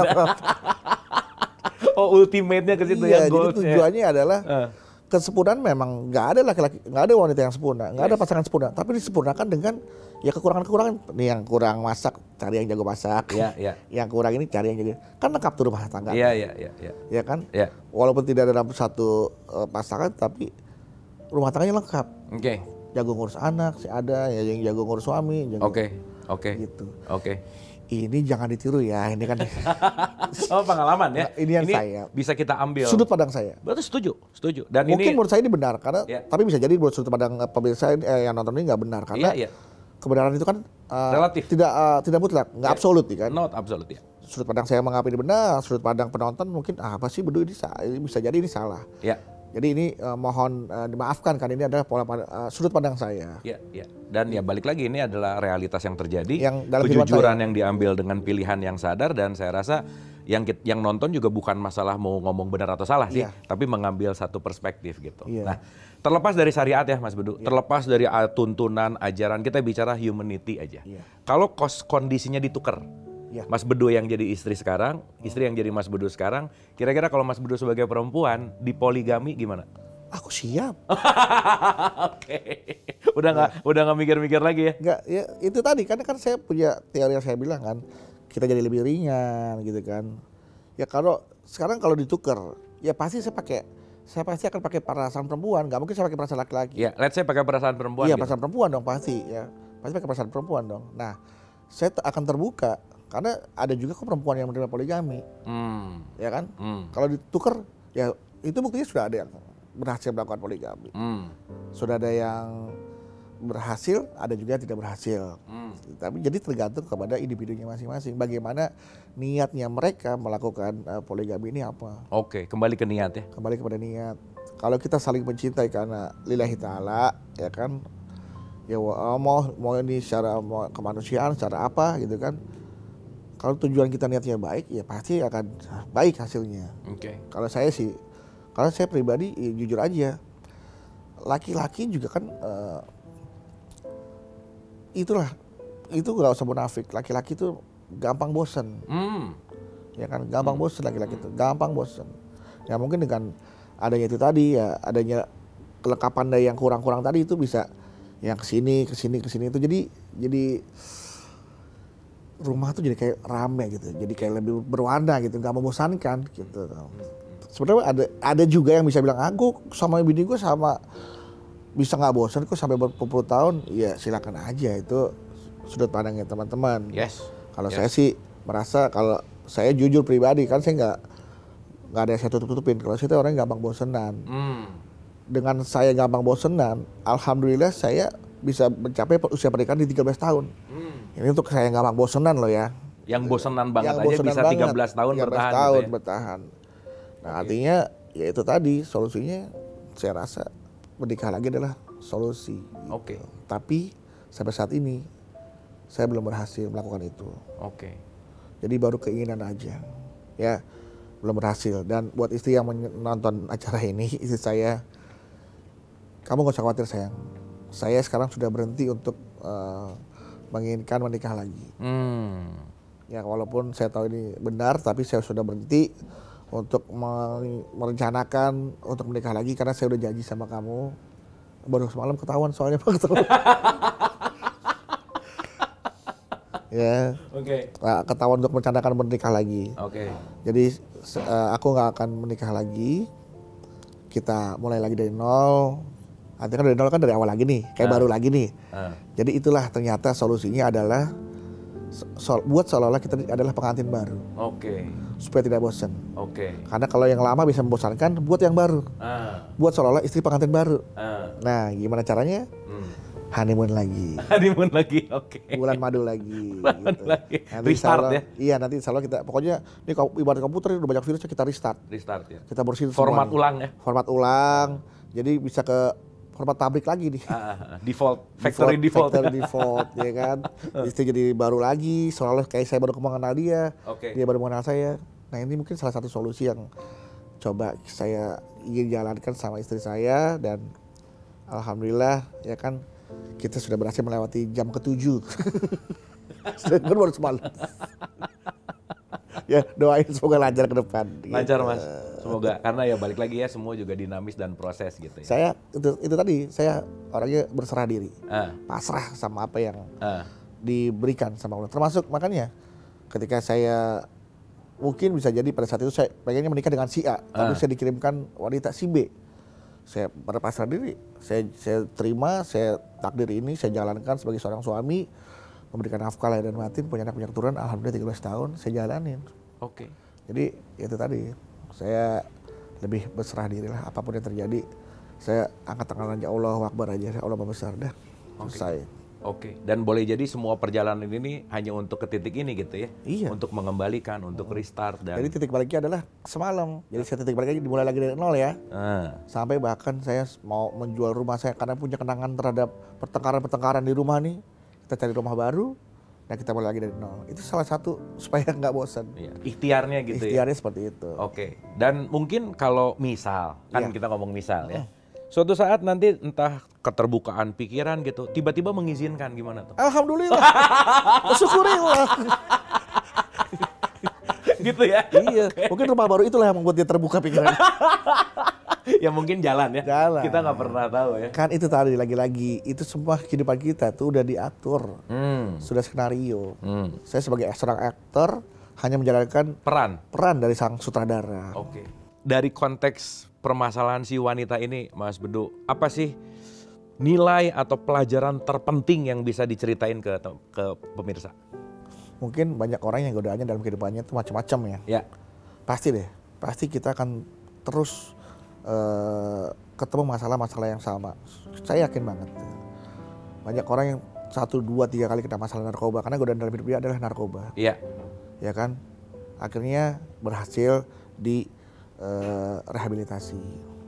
Oh, ultimate-nya ke situ ya, goals. Jadi tujuannya adalah kesempurnaan. Memang nggak ada laki-laki, nggak ada wanita yang sempurna, nggak ada pasangan sempurna, tapi disempurnakan dengan ya kekurangan-kekurangan. Nih yang kurang masak, cari yang jago masak. Yang kurang ini cari yang jago. Kan lengkap tuh rumah tangga. Ya kan? Walaupun tidak ada dalam satu pasangan, tapi rumah tangganya lengkap. Jago ngurus anak, ada yang jago ngurus suami. Gitu. Ini jangan ditiru ya, ini kan. Pengalaman ya. Ini yang saya bisa kita ambil. Sudut pandang saya. Berarti setuju. Dan mungkin menurut saya ini benar karena, tapi bisa jadi buat sudut pandang pemirsa yang nonton ini nggak benar karena kebenaran itu kan relatif. Tidak mutlak, nggak absolut kan. Not absolut ya. Sudut pandang saya menganggap ini benar, sudut pandang penonton mungkin apa sih betul ini bisa jadi ini salah. Jadi ini mohon dimaafkan kan, ini adalah pola sudut pandang saya. Dan ya balik lagi, ini adalah realitas yang terjadi, yang dalam kejujuran yang diambil dengan pilihan yang sadar, dan saya rasa yang nonton juga bukan masalah mau ngomong benar atau salah sih, tapi mengambil satu perspektif gitu. Nah, terlepas dari syariat ya Mas Bedu, terlepas dari tuntunan, ajaran, kita bicara humanity aja. Kalau kondisinya ditukar, Mas Bedu yang jadi istri sekarang, istri yang jadi Mas Bedu sekarang, kira-kira kalau Mas Bedu sebagai perempuan di poligami gimana? Aku siap. Oke. Udah nggak mikir-mikir lagi ya? Enggak, ya itu tadi karena kan saya punya teori yang saya bilang kan, kita jadi lebih ringan gitu kan. Ya kalau sekarang kalau ditukar, ya pasti saya pasti akan pakai perasaan perempuan, nggak mungkin saya pakai perasaan laki-laki. Ya, let's say pakai perasaan perempuan. Iya, gitu. perasaan perempuan dong pasti ya. Pasti pakai perasaan perempuan dong. Nah, saya akan terbuka karena ada juga kok perempuan yang menerima poligami. Ya kan? Kalau ditukar, ya itu buktinya sudah ada yang berhasil melakukan poligami. Sudah ada yang berhasil, ada juga yang tidak berhasil. Tapi jadi tergantung kepada individunya masing-masing. Bagaimana niatnya mereka melakukan poligami ini apa? Oke, kembali ke niat ya. Kembali kepada niat. Kalau kita saling mencintai karena lillahi ta'ala, ya kan? Ya mau ini secara kemanusiaan, secara apa gitu kan? Kalau tujuan kita niatnya baik, ya pasti akan baik hasilnya. Oke. Kalau saya pribadi ya, jujur aja, laki-laki juga kan itu nggak usah munafik. Laki-laki itu gampang bosen, ya kan? Gampang bosen laki-laki itu, gampang bosen. Ya mungkin dengan adanya itu tadi ya, adanya kelengkapan daya yang kurang-kurang tadi itu bisa yang kesini itu jadi rumah tuh jadi kayak rame gitu, jadi kayak lebih berwarna gitu, nggak membosankan gitu. Sebenarnya ada juga yang bisa bilang, gue sama bini gue sama bisa nggak bosan kok sampai berpuluh tahun. Ya silakan aja, itu sudut pandangnya teman-teman. Yes. Kalau saya sih merasa, kalau saya jujur pribadi kan saya nggak ada yang saya tutup-tutupin. Kalau saya itu orang yang gampang bosenan. Dengan saya gampang bosenan, alhamdulillah saya bisa mencapai usia pernikahan di 13 tahun. Ini untuk saya gampang bosenan loh ya. Yang bosenan banget Yang aja bosenan bisa banget, 13 tahun 13 bertahan. tahun gitu ya? bertahan. Nah artinya ya itu tadi solusinya, saya rasa menikah lagi adalah solusi. Oke. Tapi sampai saat ini saya belum berhasil melakukan itu. Oke. Jadi baru keinginan aja, ya belum berhasil. Dan buat istri yang menonton acara ini, istri saya, kamu gak usah khawatir sayang. Saya sekarang sudah berhenti untuk menginginkan menikah lagi. Ya walaupun saya tahu ini benar, tapi saya sudah berhenti untuk merencanakan untuk menikah lagi karena saya udah janji sama kamu. Baru semalam ketahuan soalnya Pak. Ya. Oke. Ketahuan untuk merencanakan menikah lagi. Oke. Jadi aku nggak akan menikah lagi. Kita mulai lagi dari nol. Artinya kan dari nol kan dari awal lagi nih, kayak baru lagi nih. Jadi itulah ternyata solusinya adalah buat seolah-olah kita adalah pengantin baru. Oke. Supaya tidak bosan. Oke. Karena kalau yang lama bisa membosankan, buat yang baru. Buat seolah-olah istri pengantin baru. Nah, gimana caranya? Honeymoon lagi. Honeymoon lagi, oke. Bulan madu lagi. Bulan gitu. lagi. Nanti Restart ya? Iya, nanti insya Allah kita, pokoknya ini ibarat komputer udah banyak virusnya, kita restart. Restart ya. Kita bersihin Format semuanya. ulang ya? Format ulang. Jadi bisa ke format pabrik lagi nih. Default, factory default. Factory default, ya kan. Istri jadi baru lagi, seolah kayak saya baru mengenal dia. Dia baru mengenal saya. Nah ini mungkin salah satu solusi yang coba saya ingin jalankan sama istri saya. Dan alhamdulillah ya kan, kita sudah berhasil melewati jam ke-7. Sedangkan baru semalam. Ya doain semoga lancar ke depan. Lancar gitu. Mas, semoga. Karena ya balik lagi ya, semua juga dinamis dan proses gitu ya. Saya itu tadi, saya orangnya berserah diri, pasrah sama apa yang diberikan sama Allah. Termasuk makanya ketika saya mungkin bisa jadi pada saat itu saya pengennya menikah dengan si A, tapi saya dikirimkan wanita si B. Saya berpasrah diri, saya terima, saya takdir ini saya jalankan sebagai seorang suami, memberikan nafkah lahir dan batin, punya anak punya keturunan, alhamdulillah 13 tahun saya jalanin. Oke. Jadi itu tadi, saya lebih berserah diri lah, apapun yang terjadi, saya angkat tangan aja, Allahu Akbar aja, Allah Maha Besar dah, selesai. Oke. Dan boleh jadi semua perjalanan ini hanya untuk ke titik ini gitu ya? Iya. Untuk mengembalikan, untuk restart dan. Jadi titik baliknya adalah semalam. Jadi saya titik baliknya dimulai lagi dari nol ya. Sampai bahkan saya mau menjual rumah saya karena punya kenangan terhadap pertengkaran di rumah nih. Kita cari rumah baru dan kita mulai lagi dari nol. Itu salah satu supaya nggak bosan. Iya. Ikhtiarnya gitu Ikhtiarnya ya? seperti itu. Oke. Dan mungkin kalau misal, kan kita ngomong misal ya. Suatu saat nanti entah keterbukaan pikiran gitu, tiba-tiba mengizinkan gimana tuh? Alhamdulillah. Syukurillah. Gitu ya? Iya. Mungkin rumah baru itulah yang membuat dia terbuka pikiran. Ya mungkin jalan ya. Jalan. Kita nggak pernah tahu ya. Kan itu tadi lagi-lagi itu semua kehidupan kita tuh udah diatur, sudah skenario. Saya sebagai seorang aktor hanya menjalankan peran dari sang sutradara. Oke. Dari konteks permasalahan si wanita ini, Mas Bedu, apa sih nilai atau pelajaran terpenting yang bisa diceritain ke pemirsa? Mungkin banyak orang yang godaannya dalam kehidupannya itu macam-macam ya. Ya. Pasti deh, pasti kita akan terus ketemu masalah-masalah yang sama. Saya yakin banget. Banyak orang yang 1, 2, 3 kali kena masalah narkoba karena godaan dalam hidup dia adalah narkoba. Iya. Ya kan? Akhirnya berhasil di rehabilitasi.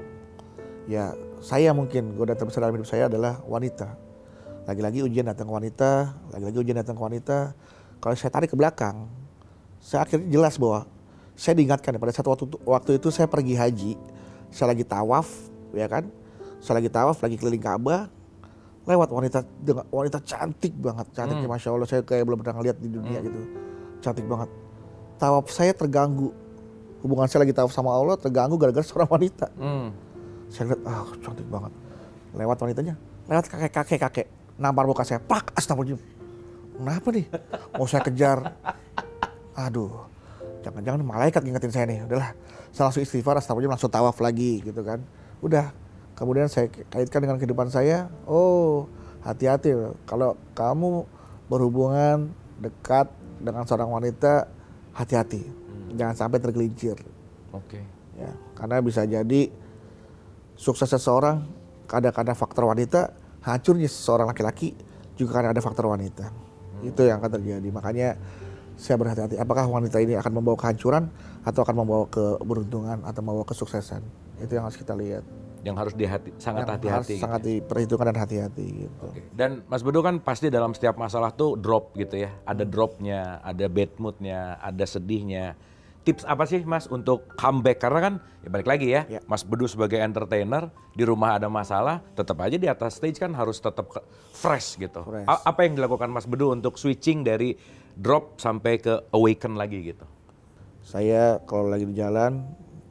Ya, saya mungkin godaan terbesar dalam hidup saya adalah wanita. Lagi-lagi ujian datang ke wanita, lagi-lagi ujian datang ke wanita. Kalau saya tarik ke belakang, saya akhirnya jelas bahwa saya diingatkan pada satu waktu itu saya pergi haji. Saya lagi tawaf, ya kan? Saya lagi tawaf, lagi keliling Ka'bah, lewat wanita cantik banget, cantiknya Masya Allah, saya kayak belum pernah lihat di dunia gitu, cantik banget. Tawaf saya terganggu, hubungan saya lagi tawaf sama Allah terganggu gara-gara seorang wanita. Saya lihat, cantik banget. Lewat wanitanya, lewat kakek, nampar muka saya, pak, astagfirullahaladzim. Kenapa nih? Mau saya kejar, aduh. Jangan-jangan malaikat ngingetin saya nih. Udahlah, saya langsung istighfar, astagfirullah, langsung tawaf lagi gitu kan. Udah, kemudian saya kaitkan dengan kehidupan saya. Oh, hati-hati kalau kamu berhubungan dekat dengan seorang wanita, hati-hati. Jangan sampai tergelincir. Oke. Ya, karena bisa jadi sukses seseorang kadang-kadang faktor wanita, hancurnya seseorang laki-laki juga karena ada faktor wanita. Itu yang akan terjadi. Makanya saya berhati-hati, apakah wanita ini akan membawa kehancuran atau akan membawa keberuntungan atau membawa kesuksesan. Itu yang harus kita lihat. Yang harus sangat hati-hati. Harus sangat diperhitungkan dan hati-hati gitu. Oke. Dan Mas Bedu kan pasti dalam setiap masalah tuh drop gitu ya. Ada dropnya, ada bad moodnya, ada sedihnya. Tips apa sih Mas untuk comeback? Karena kan ya balik lagi ya, Mas Bedu sebagai entertainer di rumah ada masalah, tetap aja di atas stage kan harus tetap fresh gitu. Apa yang dilakukan Mas Bedu untuk switching dari drop sampai ke awaken lagi gitu? Saya kalau lagi di jalan,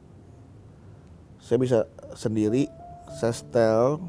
saya bisa sendiri, saya setel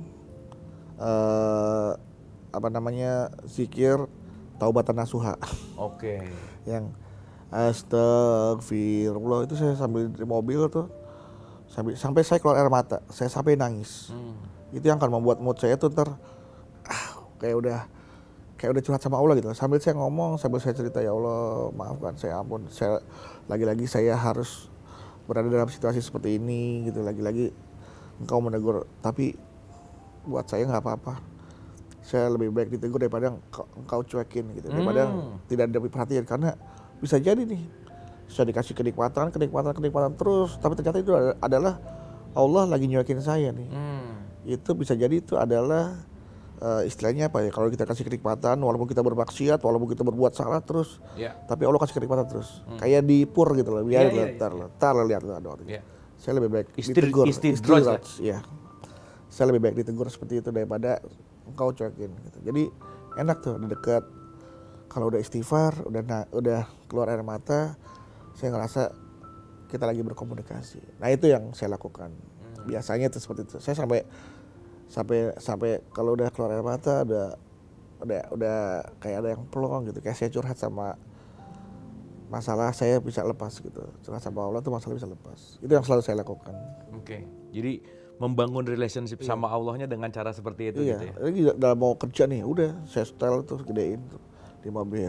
zikir taubatan nasuha. Oke. Yang astagfirullah itu saya sambil di mobil tuh, sampai saya keluar air mata, saya sampai nangis. Itu yang akan membuat mood saya tuh kayak udah curhat sama Allah gitu. Sambil saya ngomong, sambil saya cerita, ya Allah maafkan saya, ampun, saya lagi-lagi saya harus berada dalam situasi seperti ini gitu, lagi-lagi engkau menegur, tapi buat saya nggak apa-apa. Saya lebih baik ditegur daripada engkau cuekin gitu, daripada tidak ada perhatian, karena bisa jadi nih saya dikasih kenikmatan terus, tapi ternyata itu adalah Allah lagi nyuekin saya nih. Itu bisa jadi itu adalah istilahnya apa ya, kalau kita kasih kenikmatan walaupun kita bermaksiat, walaupun kita berbuat salah terus, tapi Allah kasih kenikmatan terus, kayak di pur gitu loh, biar tar lihat saya lebih baik ditegur, ya saya lebih baik ditegur seperti itu daripada engkau cuekin gitu. Jadi enak tuh, udah dekat, kalau udah istighfar, udah keluar air mata, saya ngerasa kita lagi berkomunikasi. Nah itu yang saya lakukan. Biasanya itu seperti itu. Saya sampai kalau udah keluar air mata, udah kayak ada yang plong gitu, kayak saya curhat sama masalah, saya bisa lepas gitu. Curhat sama Allah tuh masalah bisa lepas. Itu yang selalu saya lakukan. Oke. Jadi membangun relationship sama Allahnya dengan cara seperti itu gitu ya. Iya, dalam mau kerja nih, udah saya setel tuh, gedein tuh di mobil.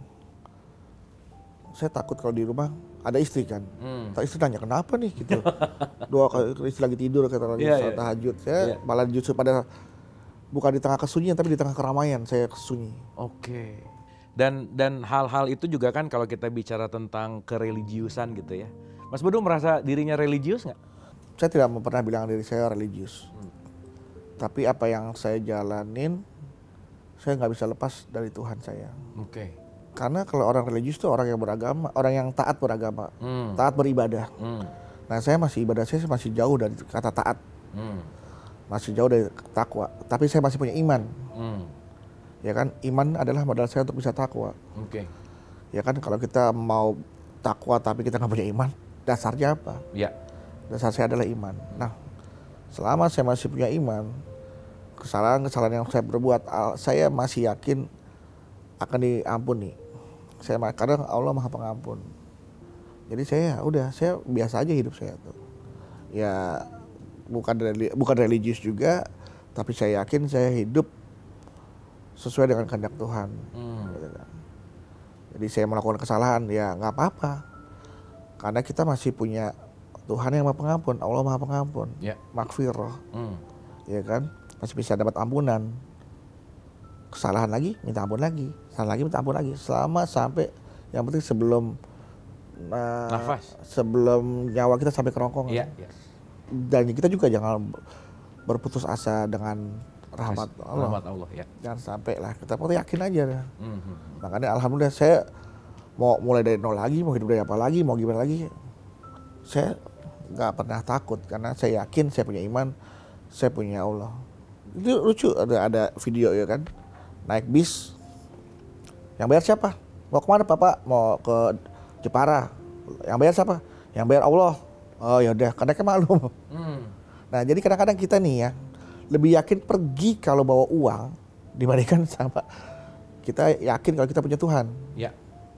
Saya takut kalau di rumah ada istri kan. Istri tanya kenapa nih gitu. Doa istri lagi tidur, kata lagi salat tahajud. Saya malah justru pada bukan di tengah kesunyian tapi di tengah keramaian saya kesunyi. Oke. Dan hal-hal itu juga kan kalau kita bicara tentang kereligiusan gitu ya. Mas Bedu merasa dirinya religius nggak? Saya tidak pernah bilang diri saya religius. Tapi apa yang saya jalanin, saya nggak bisa lepas dari Tuhan saya. Oke. Karena kalau orang religius itu orang yang beragama, orang yang taat beragama, taat beribadah. Nah saya masih masih jauh dari kata taat, masih jauh dari takwa. Tapi saya masih punya iman. Ya kan, iman adalah modal saya untuk bisa takwa. Ya kan, kalau kita mau takwa tapi kita nggak punya iman, dasarnya apa? Dasar saya adalah iman. Nah selama saya masih punya iman, kesalahan-kesalahan yang saya perbuat, saya masih yakin akan diampuni. Kadang Allah Maha Pengampun. Jadi saya biasa aja hidup saya tuh. Ya bukan religius juga, tapi saya yakin saya hidup sesuai dengan kehendak Tuhan. Gitu kan. Jadi saya melakukan kesalahan ya nggak apa-apa, karena kita masih punya Tuhan yang Maha Pengampun, Allah Maha Pengampun, Maghfirah, ya kan, masih bisa dapat ampunan. Kesalahan lagi, minta ampun lagi, salah lagi, minta ampun lagi, selama sampai yang penting sebelum nafas, sebelum nyawa kita sampai kerongkongan. Dan kita juga jangan berputus asa dengan rahmat Allah. Ya. Jangan sampai lah, kita pokoknya yakin aja. Makanya alhamdulillah saya mau mulai dari nol lagi, mau hidup dari apa lagi, mau gimana lagi, saya nggak pernah takut karena saya yakin saya punya iman, saya punya Allah. Itu lucu, ada video ya kan, naik bis, yang bayar siapa? Mau kemana Bapak? Mau ke Jepara. Yang bayar siapa? Yang bayar Allah. Oh yaudah, karena maklum. Nah jadi kadang-kadang kita nih ya lebih yakin pergi kalau bawa uang dibandingkan sama kita yakin kalau kita punya Tuhan. Ya.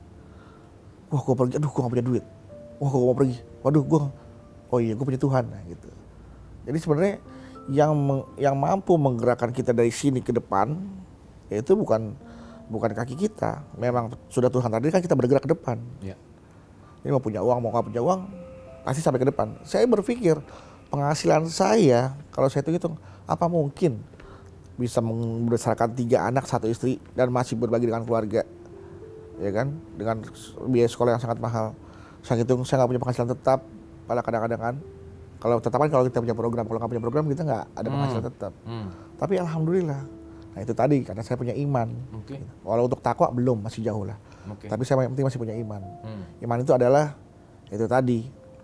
Wah gue pergi, aduh gue gak punya duit. Wah gue mau pergi, waduh gue punya Tuhan. Nah, gitu. Jadi sebenarnya yang mampu menggerakkan kita dari sini ke depan, yaitu bukan kaki kita. Memang sudah Tuhan tadi kan kita bergerak ke depan. Ya. Ini mau punya uang, mau gak punya uang, pasti sampai ke depan. Saya berpikir penghasilan saya, kalau saya hitung, apa mungkin bisa membesarkan 3 anak 1 istri dan masih berbagi dengan keluarga, ya kan? Dengan biaya sekolah yang sangat mahal. Saya hitung saya nggak punya penghasilan tetap, pada kadang-kadang kan. Kalau tetap kan kalau kita punya program, kalau nggak punya program kita nggak ada penghasilan tetap. Tapi alhamdulillah. Nah itu tadi karena saya punya iman. Walau untuk takwa belum, masih jauh lah. Tapi saya yang penting masih punya iman. Iman itu adalah itu tadi.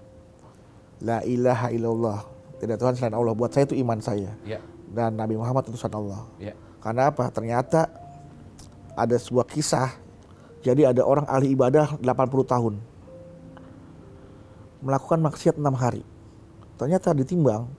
La ilaha illallah. Tidak Tuhan selain Allah. Buat saya itu iman saya. Dan Nabi Muhammad utusan Allah. Karena apa? Ternyata ada sebuah kisah. Jadi ada orang ahli ibadah 80 tahun. Melakukan maksiat 6 hari. Ternyata ditimbang.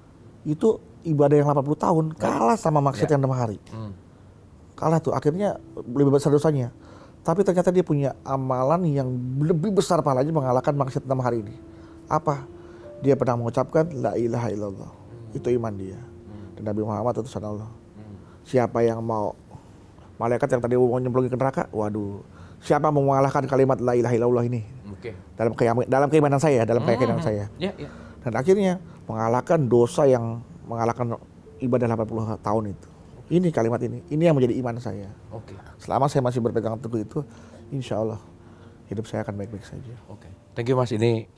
Itu ibadah yang 80 tahun kalah sama maksiat yang 6 hari. Kalah tuh. Akhirnya lebih besar dosanya. Tapi ternyata dia punya amalan yang lebih besar pahalanya mengalahkan maksiat 6 hari ini. Apa? Dia pernah mengucapkan la ilaha illallah. Itu iman dia. Dan Nabi Muhammad utusan Allah. Siapa yang mau, malaikat yang tadi mau nyemplungin ke neraka, waduh, siapa mau mengalahkan kalimat la ilaha illallah ini? Dalam keimanan saya, dalam keyakinan saya. Dan akhirnya mengalahkan dosa yang mengalahkan ibadah 80 tahun itu. Ini kalimat ini yang menjadi iman saya. Selama saya masih berpegang teguh itu, insya Allah hidup saya akan baik-baik saja. Thank you Mas, ini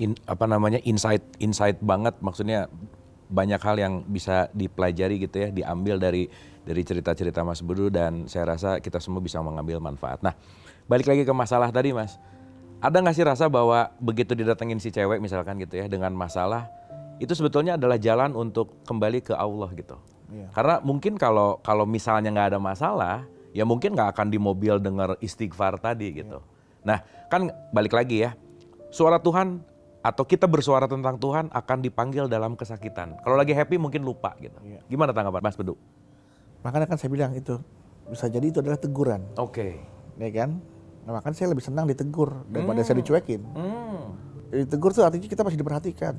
insight banget, maksudnya banyak hal yang bisa dipelajari gitu ya, diambil dari cerita-cerita Mas Bedu, dan saya rasa kita semua bisa mengambil manfaat. Nah, balik lagi ke masalah tadi Mas, ada nggak sih rasa bahwa begitu didatengin si cewek misalkan gitu ya dengan masalah, itu sebetulnya adalah jalan untuk kembali ke Allah gitu? Karena mungkin kalau misalnya nggak ada masalah, ya mungkin nggak akan di mobil dengar istighfar tadi gitu. Nah, kan balik lagi ya, suara Tuhan atau kita bersuara tentang Tuhan akan dipanggil dalam kesakitan. Kalau lagi happy mungkin lupa gitu. Gimana tanggapan Mas Bedu? Makanya kan saya bilang itu, bisa jadi itu adalah teguran. Ya kan? Nah, makanya saya lebih senang ditegur daripada saya dicuekin. Ditegur tuh artinya kita masih diperhatikan.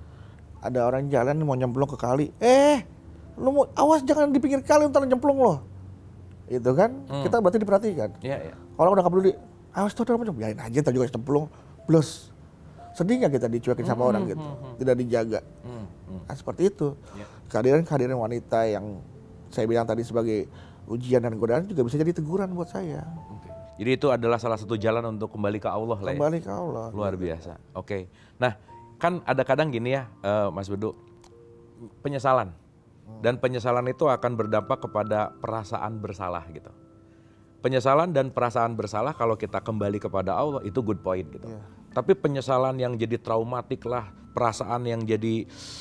Ada orang jalan mau nyemplung ke kali, lu mau awas jangan di pinggir kali ntar nyemplung loh. Itu kan, kita berarti diperhatikan. Kalau udah gak peduli, awas tuh udah biarin aja, ntar juga cemplung, plus. Sedih gak kita dicuekin sama orang gitu, tidak dijaga. Nah, seperti itu. Kehadiran wanita yang saya bilang tadi sebagai ujian dan godaan juga bisa jadi teguran buat saya. Jadi itu adalah salah satu jalan untuk kembali ke Allah lah ya? Kembali ke Allah. Luar biasa. Nah, kan ada kadang gini ya Mas Bedu, penyesalan. Dan penyesalan itu akan berdampak kepada perasaan bersalah gitu. Penyesalan dan perasaan bersalah kalau kita kembali kepada Allah itu good point gitu. Tapi penyesalan yang jadi traumatik lah, perasaan yang jadi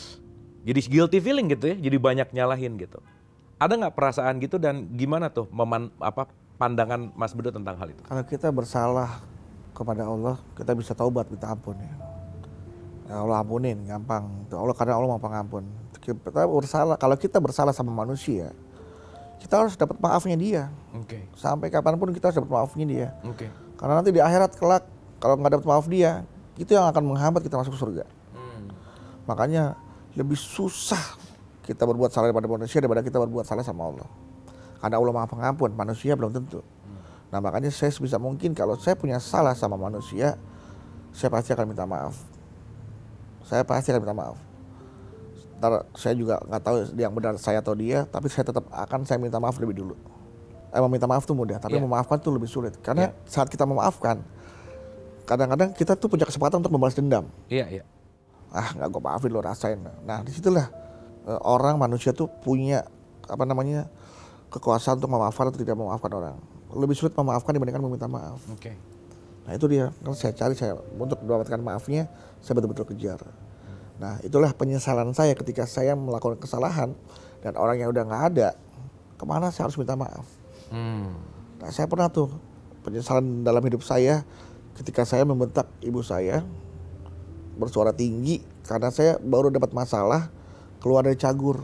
guilty feeling gitu ya, jadi banyak nyalahin gitu. Ada nggak perasaan gitu, dan gimana tuh pandangan Mas Bedu tentang hal itu? Kalau kita bersalah kepada Allah, kita bisa taubat, minta ampun ya. Allah ampunin, gampang. Allah, karena Allah mau pengampun. Kita bersalah. Kalau kita bersalah sama manusia, kita harus dapat maafnya dia. Sampai kapanpun kita harus dapat maafnya dia. Karena nanti di akhirat kelak, kalau nggak dapat maaf dia, itu yang akan menghambat kita masuk surga. Makanya lebih susah kita berbuat salah pada manusia daripada kita berbuat salah sama Allah. Karena Allah Maha Pengampun, manusia belum tentu. Nah makanya saya sebisa mungkin kalau saya punya salah sama manusia, saya pasti akan minta maaf. Saya pasti akan minta maaf. Ntar saya juga nggak tahu yang benar saya atau dia, tapi saya tetap akan saya minta maaf lebih dulu. Meminta maaf tuh mudah, tapi memaafkan tuh lebih sulit. Karena saat kita memaafkan, kadang-kadang kita tuh punya kesempatan untuk membalas dendam. Nggak gue maafin lo, rasain. Nah disitulah orang manusia tuh punya kekuasaan untuk memaafkan atau tidak memaafkan orang. Lebih sulit memaafkan dibandingkan meminta maaf. Nah itu dia, kan saya cari untuk mendapatkan maafnya, saya betul-betul kejar. Nah itulah penyesalan saya ketika saya melakukan kesalahan dan orang yang udah nggak ada, kemana saya harus minta maaf. Nah saya pernah tuh penyesalan dalam hidup saya ketika saya membentak ibu saya bersuara tinggi karena saya baru dapat masalah keluar dari Cagur.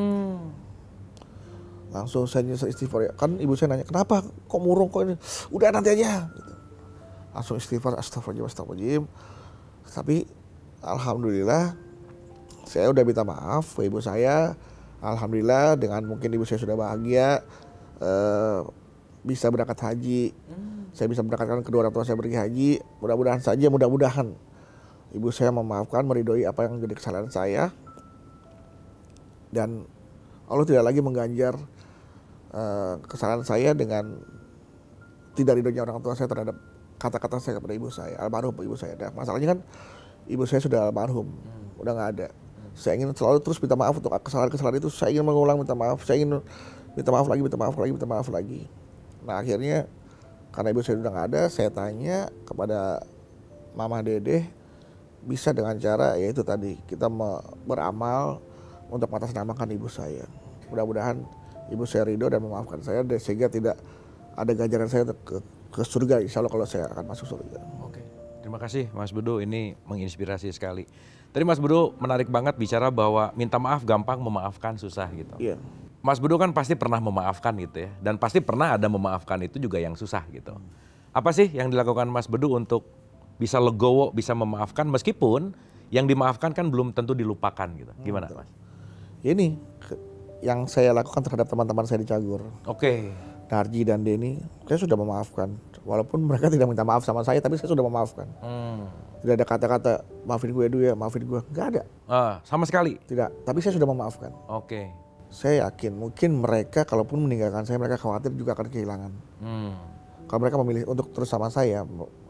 Langsung saya nyesel istighfar. Kan ibu saya nanya, kenapa kok murung kok ini? Udah nanti aja. Gitu. Langsung istighfar, astagfirullahaladzim. Tapi alhamdulillah saya udah minta maaf ke ibu saya. Alhamdulillah dengan mungkin ibu saya sudah bahagia, bisa berangkat haji. Saya bisa berangkatkan kedua orang tua saya pergi haji. Mudah-mudahan saja, mudah-mudahan ibu saya memaafkan, meridhoi apa yang menjadi kesalahan saya. Dan Allah tidak lagi mengganjar kesalahan saya dengan tidak ridhonya orang tua saya terhadap kata-kata saya kepada ibu saya, almarhum ibu saya. Nah, masalahnya kan ibu saya sudah almarhum, udah nggak ada. Saya ingin selalu terus minta maaf untuk kesalahan-kesalahan itu. Saya ingin mengulang minta maaf, saya ingin minta maaf lagi, minta maaf lagi, minta maaf lagi. Nah akhirnya karena ibu saya udah nggak ada, saya tanya kepada Mama Dede, bisa dengan cara yaitu tadi kita beramal untuk mengatasnamakan ibu saya. Mudah-mudahan ibu saya ridho dan memaafkan saya sehingga tidak ada ganjaran saya ke surga. Insya Allah kalau saya akan masuk surga. Terima kasih Mas Bedu, ini menginspirasi sekali. Tadi Mas Bedu menarik banget bicara bahwa minta maaf gampang, memaafkan susah gitu. Mas Bedu kan pasti pernah memaafkan gitu ya, dan pasti pernah ada memaafkan itu juga yang susah gitu. Apa sih yang dilakukan Mas Bedu untuk bisa legowo, bisa memaafkan meskipun yang dimaafkan kan belum tentu dilupakan gitu. Gimana Mas? Ini yang saya lakukan terhadap teman-teman saya di Cagur. Narji dan Denny, saya sudah memaafkan. Walaupun mereka tidak minta maaf sama saya, tapi saya sudah memaafkan. Tidak ada kata-kata maafin gue dulu ya, maafin gue. Nggak ada. Sama sekali? Tidak, tapi saya sudah memaafkan. Saya yakin mungkin mereka kalaupun meninggalkan saya, mereka khawatir juga akan kehilangan. Kalau mereka memilih untuk terus sama saya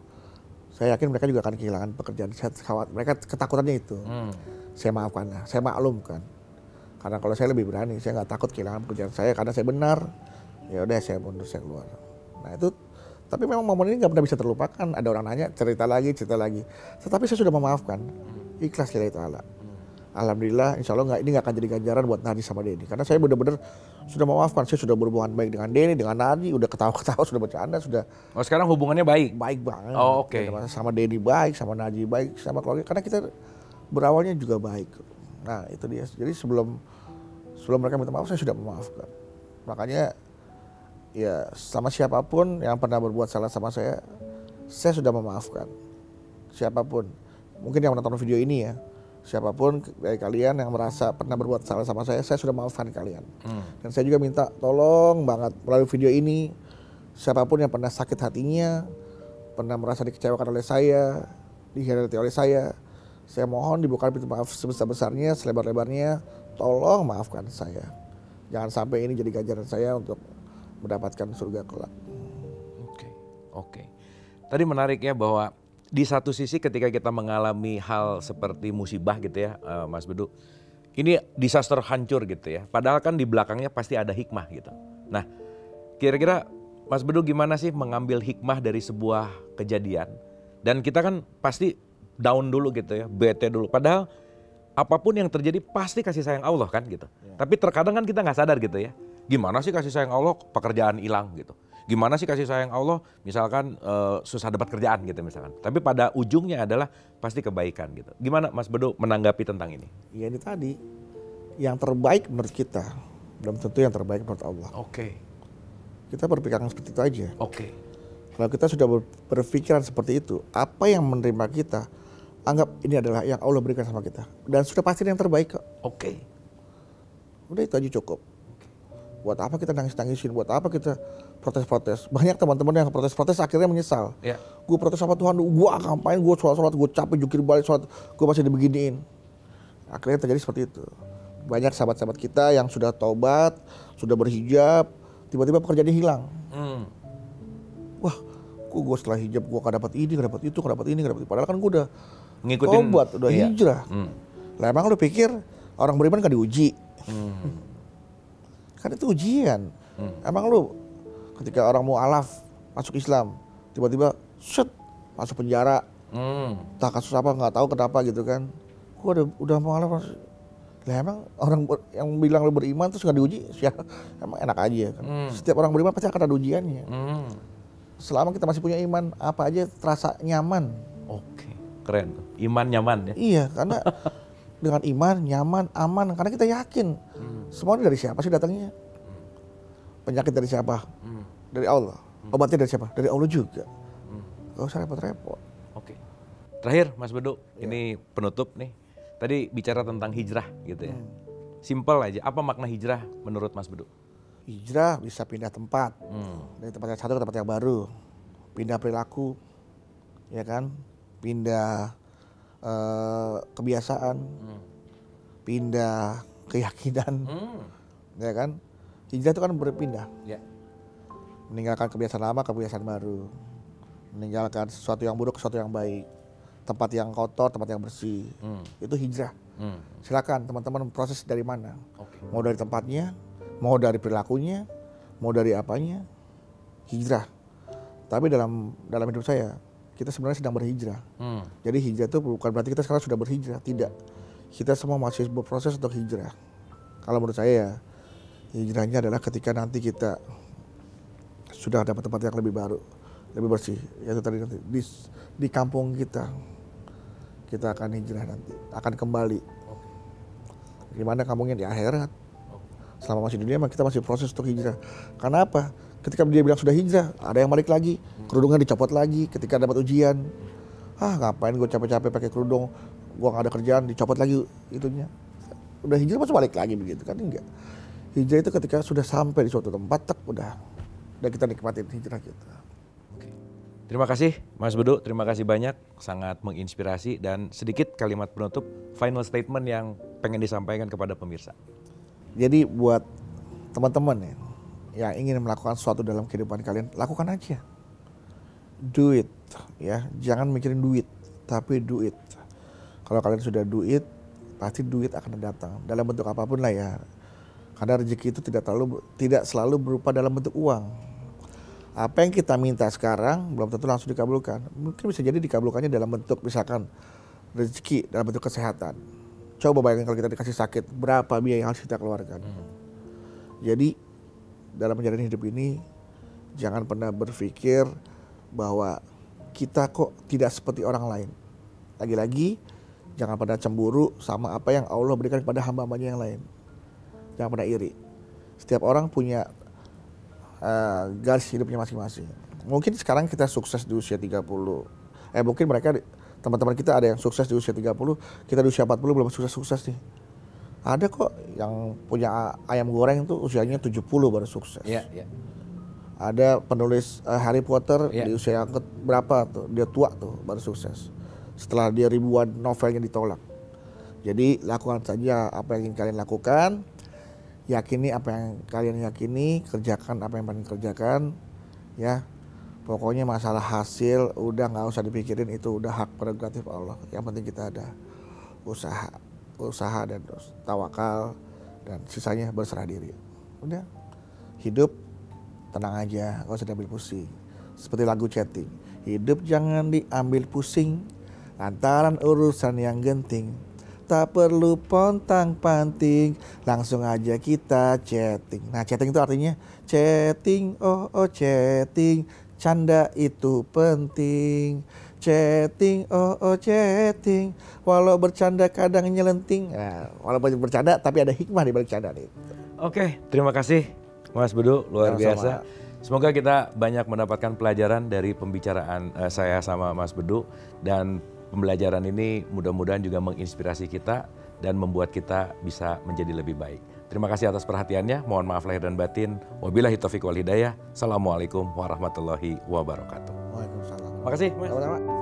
yakin mereka juga akan kehilangan pekerjaan. Saya khawatir, mereka ketakutannya itu. Saya maafkan, saya maklumkan. Karena kalau saya lebih berani, saya nggak takut kehilangan pekerjaan saya karena saya benar. Ya udah saya mundur, saya keluar. Nah itu, tapi memang momen ini nggak pernah bisa terlupakan. Ada orang nanya, cerita lagi. Tetapi saya sudah memaafkan, ikhlas lillahi ta'ala. Alhamdulillah, insya Allah ini nggak akan jadi ganjaran buat Narji sama Denny. Karena saya benar-benar sudah memaafkan. Saya sudah berhubungan baik dengan Denny, dengan Narji, udah ketawa-ketawa, sudah bercanda, sudah. Sekarang hubungannya baik? Baik banget. Sama Denny baik, sama Narji baik, sama keluarga. Karena kita berawalnya juga baik. Nah itu dia. Jadi sebelum mereka minta maaf, saya sudah memaafkan. Makanya ya sama siapapun yang pernah berbuat salah sama saya sudah memaafkan. Siapapun. Mungkin yang menonton video ini ya. Siapapun dari kalian yang merasa pernah berbuat salah sama saya sudah maafkan kalian. Dan saya juga minta tolong banget melalui video ini, siapapun yang pernah sakit hatinya, pernah merasa dikecewakan oleh saya, dikhianati oleh saya mohon dibuka pintu maaf sebesar-besarnya, selebar-lebarnya, tolong maafkan saya. Jangan sampai ini jadi ganjaran saya untuk mendapatkan surga kelak. Oke. Tadi menarik ya bahwa di satu sisi ketika kita mengalami hal seperti musibah gitu ya Mas Bedu, ini disaster hancur gitu ya, padahal kan di belakangnya pasti ada hikmah gitu. Nah kira-kira Mas Bedu gimana sih mengambil hikmah dari sebuah kejadian, dan kita kan pasti down dulu gitu ya, bete dulu, padahal apapun yang terjadi pasti kasih sayang Allah kan gitu. Tapi terkadang kan kita nggak sadar gitu ya, gimana sih kasih sayang Allah pekerjaan hilang gitu. Gimana sih kasih sayang Allah misalkan susah dapat kerjaan gitu misalkan. Tapi pada ujungnya adalah pasti kebaikan gitu. Gimana Mas Bedu menanggapi tentang ini? Ya ini tadi, yang terbaik menurut kita, belum tentu yang terbaik menurut Allah. Oke. Kita berpikiran seperti itu aja. Oke. Kalau kita sudah berpikiran seperti itu, apa yang menerima kita, anggap ini adalah yang Allah berikan sama kita. Dan sudah pasti yang terbaik kok. Oke. Udah itu aja cukup. Buat apa kita nangis-nangisin, buat apa kita protes-protes. Banyak teman-teman yang protes-protes akhirnya menyesal. Ya. Gue protes sama Tuhan, gue ngapain, gue sholat-sholat, gue capek jukir balik sholat, gue masih dibeginiin. Akhirnya terjadi seperti itu. Banyak sahabat-sahabat kita yang sudah taubat, sudah berhijab, tiba-tiba pekerjaannya hilang. Wah, gue setelah hijab gue gak dapat ini, gak dapat itu, gak dapat ini, gak dapat itu. Padahal kan gue udah Ngikutin, taubat, udah iya. hijrah. Lah emang lu pikir orang beriman gak diuji? Kan itu ujian. Emang lu ketika orang mau alaf masuk Islam, tiba-tiba set masuk penjara, entah kasus apa nggak tahu kenapa gitu kan? Gua udah mau alaf, lah emang orang yang bilang lu beriman terus nggak diuji, emang enak aja kan? Setiap orang beriman pasti akan ada ujiannya. Selama kita masih punya iman, apa aja terasa nyaman. Oke, keren. Iman nyaman ya. Iya, karena dengan iman nyaman, aman, karena kita yakin semuanya dari siapa sih datangnya? Penyakit dari siapa? Dari Allah. Obatnya dari siapa? Dari Allah juga. Gak usah repot-repot. Oke. Terakhir Mas Bedu, ini penutup nih. Tadi bicara tentang hijrah gitu ya. Simpel aja, apa makna hijrah menurut Mas Bedu? Hijrah bisa pindah tempat. Dari tempat yang satu ke tempat yang baru. Pindah perilaku. Ya kan? Pindah kebiasaan. Pindah keyakinan. Ya kan? Hijrah itu kan berpindah. Ya. Meninggalkan kebiasaan lama ke kebiasaan baru. Meninggalkan sesuatu yang buruk ke sesuatu yang baik. Tempat yang kotor, tempat yang bersih. Itu hijrah. Silakan teman-teman proses dari mana. Mau dari tempatnya, mau dari perilakunya, mau dari apanya. Hijrah. Tapi dalam hidup saya, kita sebenarnya sedang berhijrah. Jadi hijrah itu bukan berarti kita sekarang sudah berhijrah. Tidak. Kita semua masih berproses untuk hijrah. Kalau menurut saya, hijrahnya adalah ketika nanti kita sudah dapat tempat yang lebih baru, lebih bersih. Yaitu tadi nanti di kampung kita akan hijrah nanti, akan kembali. Gimana kampungnya di akhirat? Selama masih di dunia kita masih proses untuk hijrah. Karena apa? Ketika dia bilang sudah hijrah, ada yang balik lagi, kerudungnya dicopot lagi. Ketika dapat ujian, ngapain gue capek-capek pakai kerudung, gue nggak ada kerjaan, dicopot lagi itunya. Udah hijrah masuk balik lagi begitu kan? Enggak. Hijrah itu ketika sudah sampai di suatu tempat, udah kita nikmatin hijrah kita. Oke. Terima kasih Mas Bedu, terima kasih banyak, sangat menginspirasi. Dan sedikit kalimat penutup, final statement yang pengen disampaikan kepada pemirsa. Jadi buat teman-teman yang ingin melakukan sesuatu dalam kehidupan kalian, lakukan aja. Do it, ya. Jangan mikirin duit, tapi do it. Kalau kalian sudah do it, pasti duit akan datang dalam bentuk apapun lah ya. Karena rezeki itu tidak selalu berupa dalam bentuk uang. Apa yang kita minta sekarang belum tentu langsung dikabulkan. Mungkin bisa jadi dikabulkannya dalam bentuk misalkan rezeki, dalam bentuk kesehatan. Coba bayangin kalau kita dikasih sakit, berapa biaya yang harus kita keluarkan. Jadi dalam menjalani hidup ini jangan pernah berpikir bahwa kita kok tidak seperti orang lain. Lagi-lagi jangan pernah cemburu sama apa yang Allah berikan kepada hamba-hambanya yang lain. Jangan pernah iri. Setiap orang punya garis hidupnya masing-masing. Mungkin sekarang kita sukses di usia 30. Mungkin mereka, teman-teman kita ada yang sukses di usia 30, kita di usia 40 belum sukses-sukses nih. Ada kok yang punya ayam goreng tuh usianya 70 baru sukses. Iya, iya. Ada penulis Harry Potter di usia yang berapa tuh, dia tua tuh baru sukses. Setelah dia ribuan novelnya ditolak. Jadi lakukan saja apa yang ingin kalian lakukan. Yakini apa yang kalian yakini, kerjakan apa yang kalian kerjakan, ya. Pokoknya masalah hasil udah nggak usah dipikirin, itu udah hak prerogatif Allah. Yang penting kita ada usaha dan tawakal, dan sisanya berserah diri. Udah, hidup tenang aja, nggak usah diambil pusing. Seperti lagu chatting, hidup jangan diambil pusing, lantaran urusan yang genting. Tak perlu pontang-panting, langsung aja kita chatting. Nah, chatting itu artinya chatting, oh chatting, canda itu penting. Chatting, chatting. Walau bercanda kadang nyelenting. Nah, walaupun bercanda tapi ada hikmah di balik canda nih. Oke, terima kasih Mas Bedu, luar biasa. Semoga kita banyak mendapatkan pelajaran dari pembicaraan saya sama Mas Bedu, dan pembelajaran ini mudah-mudahan juga menginspirasi kita dan membuat kita bisa menjadi lebih baik. Terima kasih atas perhatiannya. Mohon maaf lahir dan batin. Wabillahi taufiq wal hidayah. Assalamualaikum warahmatullahi wabarakatuh. Waalaikumsalam. Makasih, Mas. Sama-sama.